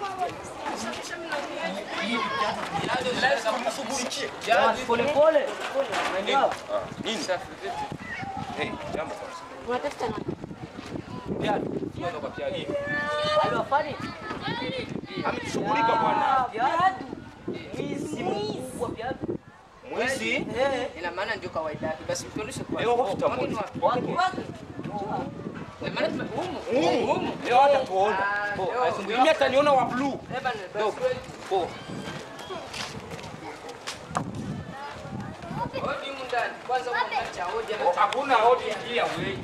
Pole pole. Nini? Hey, jambo kwanza. Unatafuta nani? Piadu, sio kwa Piadu. Alifani. Ametushughulika bwana. Piadu. Mwizi mkubwa Piadu. Mwizi? Eh, ina maana ndio kawaida yake. Basi tuonyeshe kwa. Leo wapi tutamwona? Wake. Na maana humu. Humu. Leo hata tuona. Mimi hata niona wa blue. Eh bana, basi. Po. Hodi mundani. Kwanza unacha hoja na hakuna hodi ingia wewe.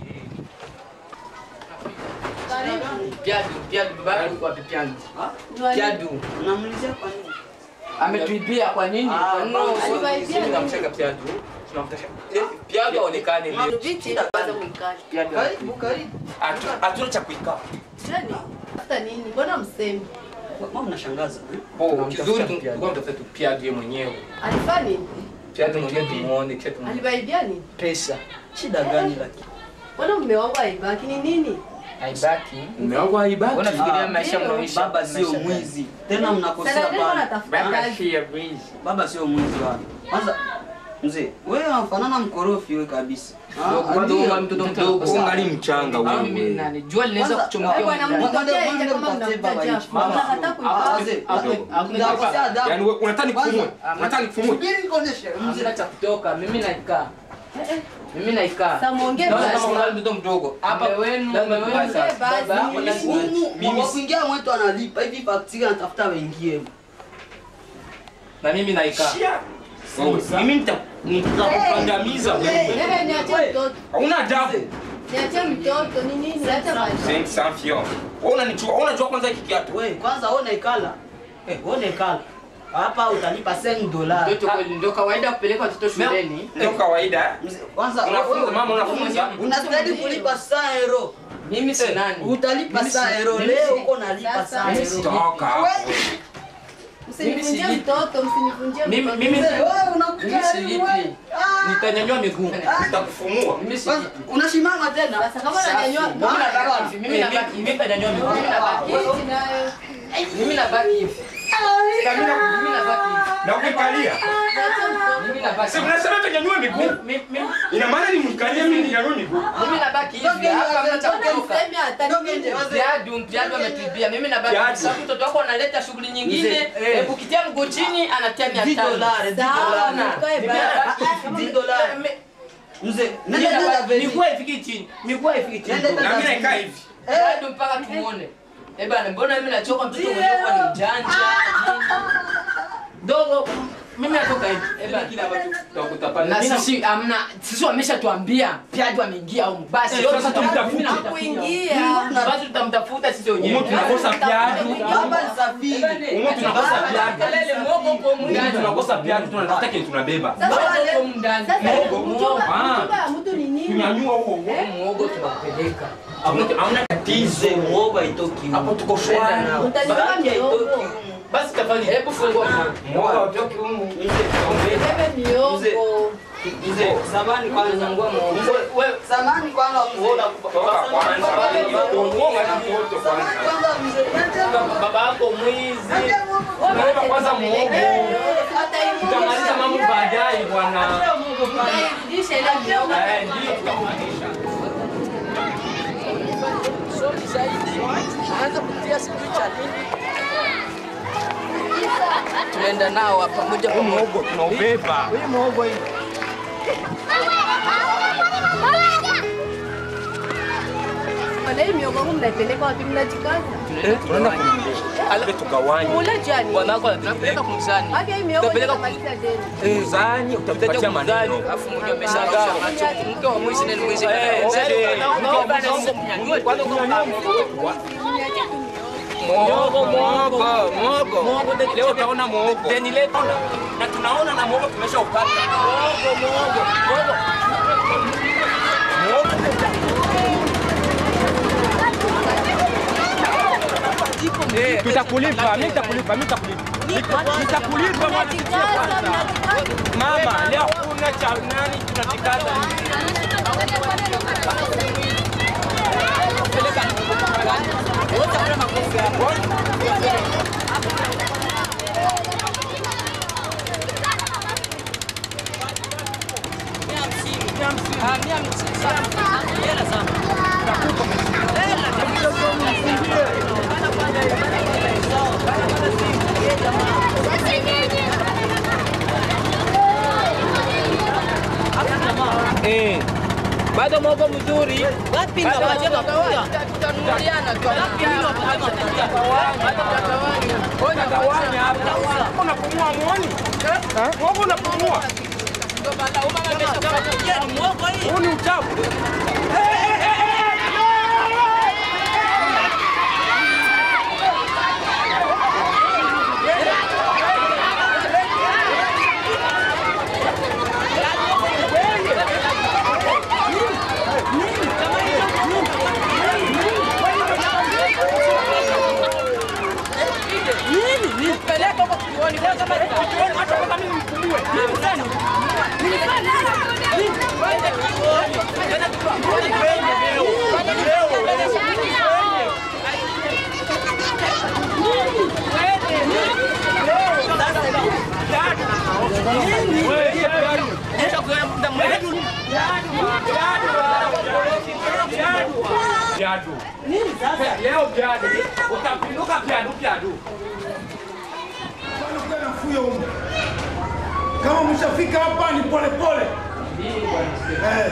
karibu. Piadu, Piadu baba yuko wapi Piadu? Piadu. Unamuulizia kwa nini? Ametuibia kwa nini? Kwa nini? Sisi tunamcheka Piadu. Tunamtasha. Piadu aonekane leo. Viti kwanza kuikali. Piadu. Karibu, karibu. Hatuna cha kuikaa. Nani? Hata nini? Mbona msemi? Mama mnashangaza. Oh, kizuri tulikuwa mtafuta tu Piadu yeye mwenyewe. Alifanya nini? Piadu mwenyewe tumuone, kisha tumuone. Alibaibia nini? Pesa. Shida gani lakini? Mbona mume wangu haibaki ni nini? Haibaki. Mume wangu haibaki. Unafikiria maisha mnaoishi? Baba sio mwizi. Tena mnakosea baba. Baba sio mwizi. Baba sio mwizi wala. Kwanza mzee, wewe unafanana mkorofi wewe kabisa. Kwanza wewe mtoto mdogo, ungali mchanga wewe. Mimi nani? Jua linaweza kuchomokia. Bwana mtokea nje kama mnakuta chafu. Unataka kuipata. Yaani wewe unataka nikufumue? Unataka nikufumue? Subiri nikuoneshe. Mzee acha kutoka. Mimi naikaa. Mimi naikaa. Sasa muongee Naona basi. kama ungali mtoto mdogo. Hapa wenu, Mume wenu wenu, baba yako na mimi kuingia mwetu analipa hivi faktiki anatafuta wengine. Na mimi naikaa. Mimi nitakupandamiza wewe. Wewe niache mtoto. Hauna adabu. Niache mtoto ni nini? Acha maisha. Cinq cents fio. Wewe unanijua, unajua kwanza hiki kiatu. Wewe kwanza ona ikala. Eh, ona ikala. Hapa utalipa cinq dollars. Mtoto kweli ndio kawaida kupeleka watoto shuleni. Ndio kawaida. Kwanza unafunza mama unafunza. Unastahili kulipa cent euro. Mimi si nani? Utalipa cent euro leo uko nalipa cent euro. Toka. Msinivunjie mtoto, msinivunjie mtoto. Mimi mimi Wewe unakuja Mimi si lipi. nitanyanyua miguu. Nitakufumua. Mimi si unashimama tena. Sasa kama unanyanyua, mimi nabaki hivi. Mimi nabaki hivi. Mimi nitanyanyua miguu. Mimi nabaki hivi. Kiti nayo. Mimi nabaki hivi. Mimi nabaki hivi. Na ukikalia. Mimi nabaki. Si unasema tunyanyue miguu? Mimi Ina maana ni mkalie mimi ninyanyue miguu. mimi nabaki hivi. Hapa mtakutoka. Msemi hataki nje. Piadu, Piadu ametuibia. Mimi nabaki hivi. Sababu mtoto wako analeta shughuli nyingine. Hebu kitia mguu chini anatia mia tano. dollars, Sawa, mkae Mimi basi. nabaki hivi. dix dollars. Mzee, Nenda dada vezi. Miguu haifiki chini. Miguu haifiki chini. Nenda Na mimi naikaa hivi. Piadu mpaka tumuone. Eh bana, mbona mimi nachoka mtoto mwenyewe kwa ni mjanja? Dogo, mimi natoka hivi. Eh bana. Kile ambacho tutakuta pale. Na Mimi na- sisi amna, sisi wameshatuambia Piadu ameingia huko. Basi Eh, yote sasa tumtafuta. Kuingia. basi tutamtafuta sisi Umo wenyewe. tunakosa Piadu. Baba ni safiri. Umo tunakosa Piadu. Kelele mwogo huko Umo mndani. tunakosa Piadu, tunatafuta kile tunabeba. Sasa Mwogo huko mndani. sasa Mwogo. mchumba Ah. mchumba ya mtu ni nini? Tunyanyua huo huo. Mwogo tunapeleka. Hamna hamna tatizo. Mzee muoga itoki. Hapo tuko shwari. Utajua miogo. Basi tafadhali. Hebu fungua mlango. Mwoga utoki humu. Bebe miogo. Mzee, samani kwanza. Mzee, wewe samani kwanza mzee. Toka kwanza. Uongo na mtoto kwanza. Kwanza mzee. Baba yako mwizi. Tunabeba kwanza muogo. Hata hivi. Tutamaliza mambo baadaye bwana. Unairudisha ile miogo. Eh, ndio tutamaliza. Sorry zaidi. Anaanza kutia siku cha nini? tunaenda nao hapa moja kwa moja. Muogo tunaubeba. Hii muogo hii. Wala hii miogo humu mnaipeleka wapi mnajikaza? Tunaenda kumbe tukawanye. Ule jani. Wanako wanapeleka kumzani. Hadi hii miogo Utapeleka inamaliza deni. Mzani utampatia maneno. Alafu mmoja ameshangaa macho. Mke wa mwizi ni mwizi. Eh, Muogo, muogo, muogo. Muogo leo utaona muogo. Deni letu Na tunaona na muogo tumeshaupata. muogo muogo. Muogo. Tutakulipa, mimi nitakulipa, mimi nitakulipa. Nitakulipa mwana. Mama, leo kuna cha nani tunatikaza. Eh. Bado muogo mzuri. Wapi ndo waje mafuta? Tutanunuliana tu. Unagawanya hapa. Unapumua muoni? Muogo unapumua. Ndio maana umama ametoka kujia ni muogo hii. Huu ni uchafu. Peleka huko tuone kwanza kama Hata kama mimi nikumue. Piadu. Nini sasa? Leo piadu. Utapinduka piadu piadu. Kama mshafika hapa ni pole pole. Eh.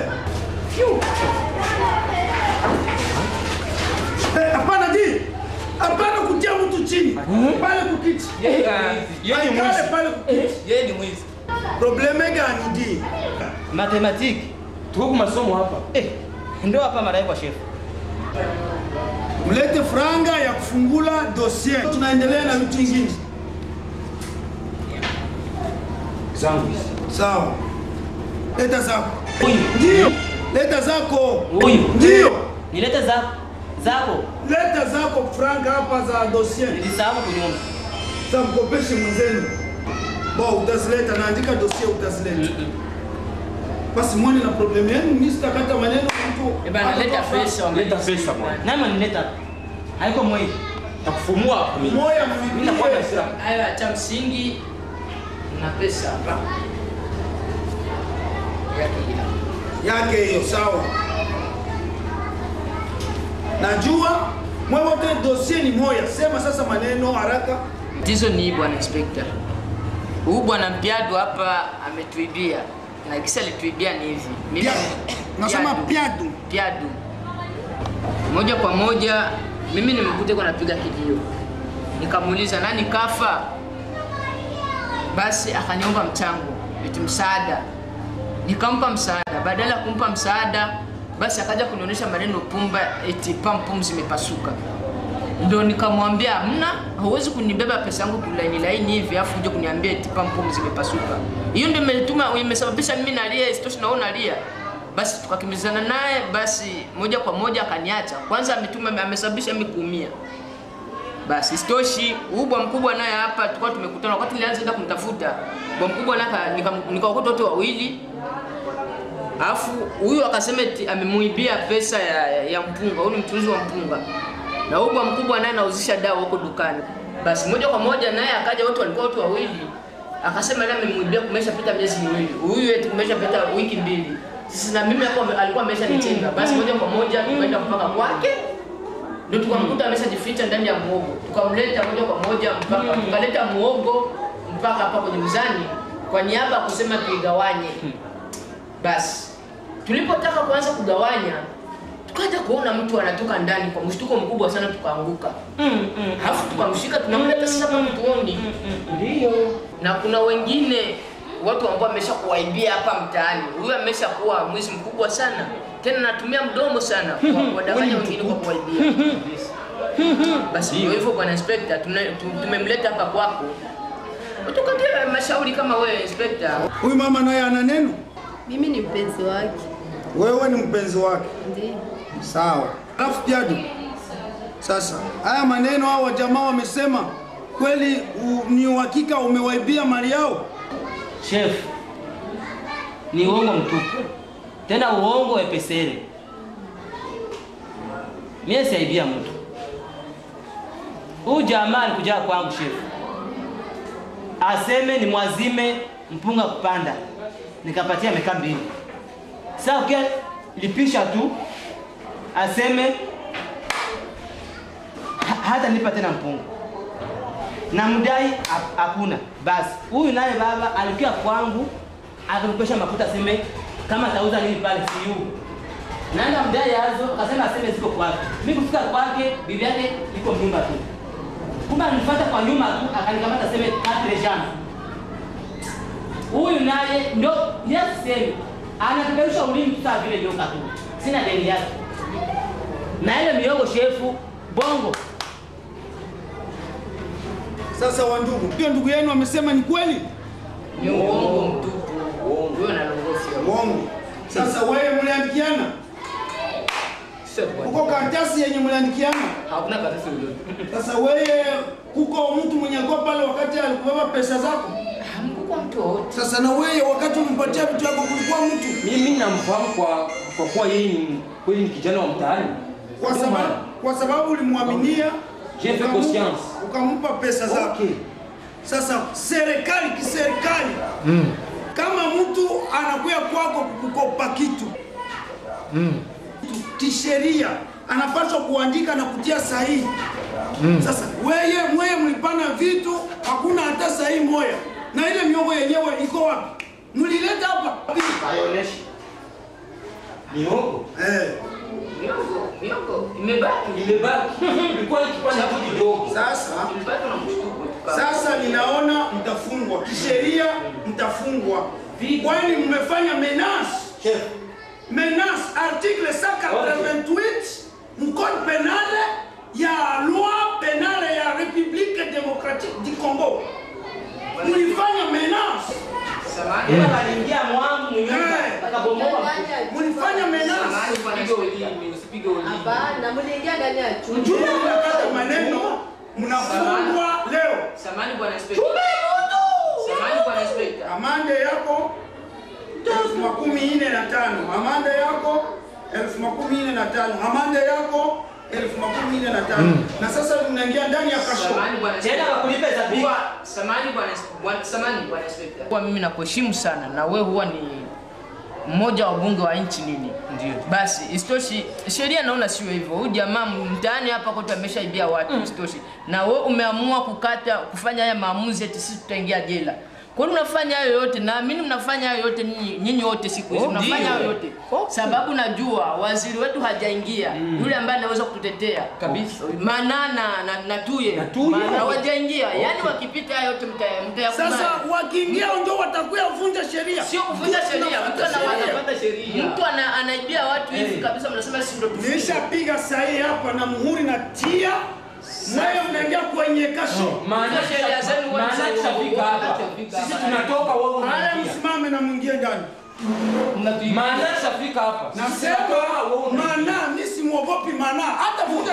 Eh, hapana ji. Hapana kutia mtu chini. Pale kukiti. Yeye ni mwizi. Pale kukiti. Yeye ni mwizi. Probleme gani ji? Matematiki. Tuko masomo hapa. Eh, ndio hapa mara kwa chef. Mlete franga ya kufungula dossier. Tunaendelea na vitu vingine. Zangu. Sawa. Leta zako. Huyu. Ndio. Leta zako. Huyu. Ndio. Nilete zako. Zako. Leta zako franga hapa za dossier. Nilisahau kunyumba. Sasa mkopeshe mwenzenu. Bo utazileta, naandika dossier utazileta. Basi mwone na problem yenu, mimi sitakata maneno mtu. Eh bana, leta pesa, leta pesa bwana. Nani nileta? Haiko mwezi. Takufumua mimi. Moya mimi nakuwa na hasira. haya cha msingi na pesa hapa. Yake hiyo sawa. Najua mwe wote dossier ni moya. Sema sasa maneno haraka. Tatizo ni bwana inspector. Huyu bwana Mpiadu hapa ametuibia. Na kisa alituibia ni hivi. Mimi nasema Piadu. Piadu. Moja kwa moja mimi nimekute kwa napiga kilio. Nikamuuliza nani kafa? Basi akaniomba mchango, eti msaada. Nikampa msaada. Badala ya kumpa msaada, basi akaja kunionyesha maneno pumba eti pampum zimepasuka. Ndio nikamwambia hamna, hauwezi kunibeba pesa yangu kulaini laini hivi afu uje kuniambia eti pampum zimepasuka. Hiyo ndio imetuma imesababisha mimi nalia, isitoshe naona nalia. Basi tukakimbizana naye, basi moja kwa moja akaniacha. Kwanza ametuma amesababisha mimi kuumia. Basi isitoshi, ubwa mkubwa naye hapa tulikuwa tumekutana wakati nilianza kwenda kumtafuta. Bwa mkubwa naye nikawakuta watu wawili. Alafu huyu akasema eti amemuibia pesa ya, ya, ya mpunga, huyu ni mtunzi wa mpunga. Na ubwa mkubwa naye anauzisha dawa huko dukani. Basi moja kwa moja naye akaja, watu walikuwa watu wawili. Akasema yeye amemuibia kumeshapita miezi miwili. Huyu eti kumeshapita wiki mbili. Sisi na mimi hapo alikuwa ameshanitenga. Basi moja kwa moja tukaenda mpaka kwake. Ndio tukamkuta ameshajificha ndani ya muogo. Tukamleta moja kwa moja mpaka tukaleta muogo mpaka hapa kwenye mzani kwa niaba kusema tuigawanye. Basi tulipotaka kuanza kugawanya tukaja kuona mtu anatoka ndani kwa mshtuko mkubwa sana, tukaanguka. Halafu tukamshika tunamleta sasa kwa mtuoni. Ndio. Na kuna wengine watu ambao wamesha kuwaibia hapa mtaani. Huyu amesha kuwa mwizi mkubwa sana. Tena natumia mdomo sana kwa kuwadanganya wengine kwa kuwaibia. Basi ndio hivyo bwana inspector, tumemleta hapa kwako. Utukatie mashauri kama wewe inspector. Huyu mama naye ana neno? Mimi ni mpenzi wake. Wewe ni mpenzi wake? Ndiyo. Sawa. Alafu Piadu, sasa haya maneno hao jamaa wamesema kweli ni uhakika umewaibia mali yao? Chef, ni uongo mtupu. Tena uongo wepesere. Mimi siaibia mtu. Huyu jamaa alikuja kwangu chef. Aseme ni mwazime mpunga kupanda. Nikapatia meka mbili. Sasa ukia lipisha tu. Aseme ha, hata nipa tena mpunga. Na mdai hakuna. Basi huyu naye baba alikuwa kwangu akanipesha mafuta aseme kama tauza nini pale siu. Naenda mdai yazo akasema aseme ziko kwake. Mimi kufika kwake bibi yake iko nyumba tu. Kumbe alinifuata kwa nyuma tu akanikamata aseme quatre jana. Huyu naye ndo yes same. Anapeperusha ulimi tu sawa vile joka tu. Sina deni yake. Na ile miogo shefu bongo. Sasa wandugu, pia ndugu yenu amesema ni kweli? Ni uongo mtupu. Uongo. Wewe unalongofia. Uongo. Sasa wewe mliandikiana? Uko karatasi yenye mliandikiana? Hakuna karatasi yoyote. Sasa wewe kuko mtu mwenye alikuwa pale wakati alikubeba pesa zako? Hamkuwa mtu wote. Sasa na wewe wakati ulimpatia vitu vyako kulikuwa mtu? Mimi namfahamu kwa kwa kuwa yeye ni kweli ni kijana wa mtaani. Kwa sababu kwa sababu ulimwaminia, j'ai fait conscience. Ukampa pesa zako. Okay. Sasa serikali kiserikali. Mm. Kama mtu anakuja kwako kukukopa kitu. Mm. Kisheria anapaswa kuandika na kutia sahihi. Mm. Sasa wewe mwewe mlipana vitu hakuna hata sahihi moja. Na ile miogo yenyewe iko wapi? Mlileta hapa. Haionyeshi. Miogo? Eh. Miogo, miogo imebaki. Imebaki. Ilikuwa ikipanda tu kidogo. Sasa imebaki na mshtuko. Sasa ninaona mtafungwa. Kisheria mtafungwa. Kwani mmefanya menace. Chef. Menace article cent quatre-vingt-huit mu code pénal ya loi pénale ya République démocratique du Congo. Mlifanya menace. Samahani, ila aliingia mwangu mwenyewe akabomoa. Mlifanya menace. Usipige ulimi, usipige ulimi. Hapana, mliingia ndani ya chumba. Mjumbe mnakata maneno, mnafungwa leo. Samahani bwana inspector. Samahani bwana inspector. Amande yako elfu makumi nne na tano. Amande yako elfu makumi nne na tano. Amande yako elfu makumi nne na tano. Mm. Na sasa tunaingia ndani ya kasho. Samahani bwana tena wakulipe za big. Samahani bwana samahani bwana inspector. Kwa mimi nakuheshimu sana na wewe huwa ni mmoja wa bunge wa nchi nini? Ndio. Basi istoshi sheria naona sio hivyo. Huyu jamaa mtaani hapa kote ameshaibia watu mm. Istoshi. Na wewe umeamua kukata kufanya haya maamuzi eti sisi tutaingia jela. Kwa nini unafanya hayo yote? Na mimi mnafanya hayo yote nyinyi nyinyi wote siku hizi. Oh, mnafanya hayo yote. Oh. Sababu najua waziri wetu hajaingia. Mm. Yule ambaye anaweza kututetea kabisa. Manana na Natuye. Hawajaingia. Yaani wakipita hayo yote mtayakubali. Sasa wakiingia ndio watakuwa vunja sheria. Sio kuvunja sheria. Mtu anaweza sheria. Mtu ana, anaibia watu hivi hey. Kabisa mnasema sisi ndio tufunge. Nishapiga sahihi hapa na muhuri na tia. Mwayo mnaingia kwenye kasho. Maana sheria zenu maana tutafika hapa. Sisi tunatoka wewe unaingia. Haya msimame na mwingie ndani. Maana tutafika hapa. Nasema maana mimi simuogopi maana hata vuta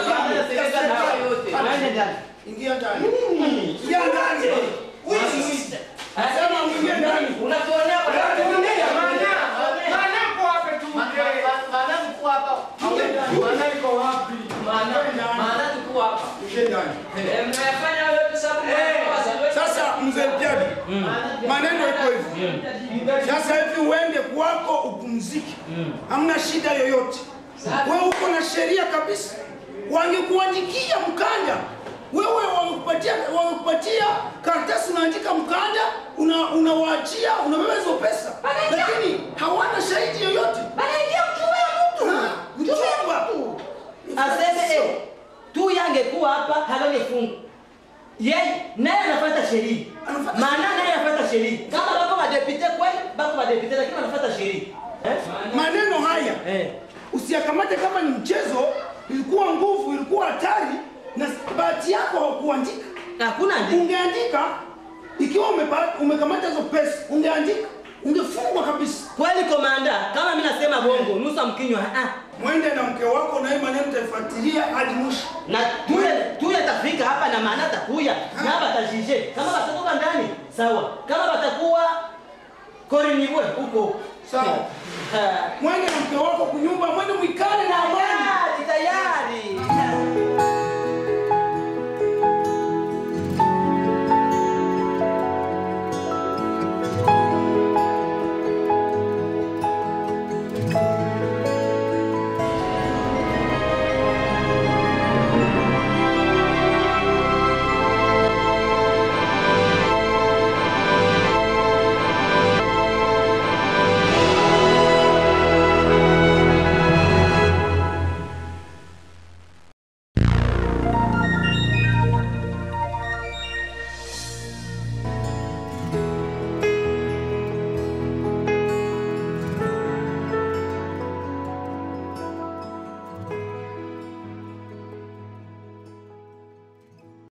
yote. Ingia ndani. Ingia ndani. Wizi. Nasema mwingie ndani. Unatuonea unatuonea maana. Maana kwa hapa tu. Maana mko hapa. Maana iko wapi? Maana maana tuko hapa. Ingia ndani. Eh, mnafanya wewe sababu sasa mzee Piadu. Maneno iko hivi. Sasa hivi uende kwako upumzike. Hamna shida yoyote. Wewe uko na sheria kabisa. Wangekuandikia mkanda. Wewe wamekupatia wamekupatia karatasi, unaandika mkanda, una unawaachia, unabeba hizo pesa. Lakini hawana shahidi yoyote. Banaingia mchumba ya mtu. Mchumba. Aseme eh tu yangekuwa hapa halangefunga. Yeye naye anafuata sheria. Maana naye anafuata sheria. Kama bako madepite kweli, bako madepite lakini anafuata sheria. Eh? Maneno haya eh, usiyakamate kama ni mchezo. Ilikuwa nguvu, ilikuwa hatari, na bahati yako haukuandika. Hakuna andika. Ungeandika ikiwa umekamata hizo pesa, ungeandika, ungefungwa kabisa. Kweli komanda, kama mimi nasema bongo, nusa mkinywa ah. Mwende na mke wako na hii maneno taifuatilia hadi mwisho. Na tuye tuye tafika hapa na maana takuya. Na hapa tajije. Kama batatoka ndani, sawa. Kama batakuwa kori niwe huko. Sawa. Mwende na mke wako kunyumba, mwende mwika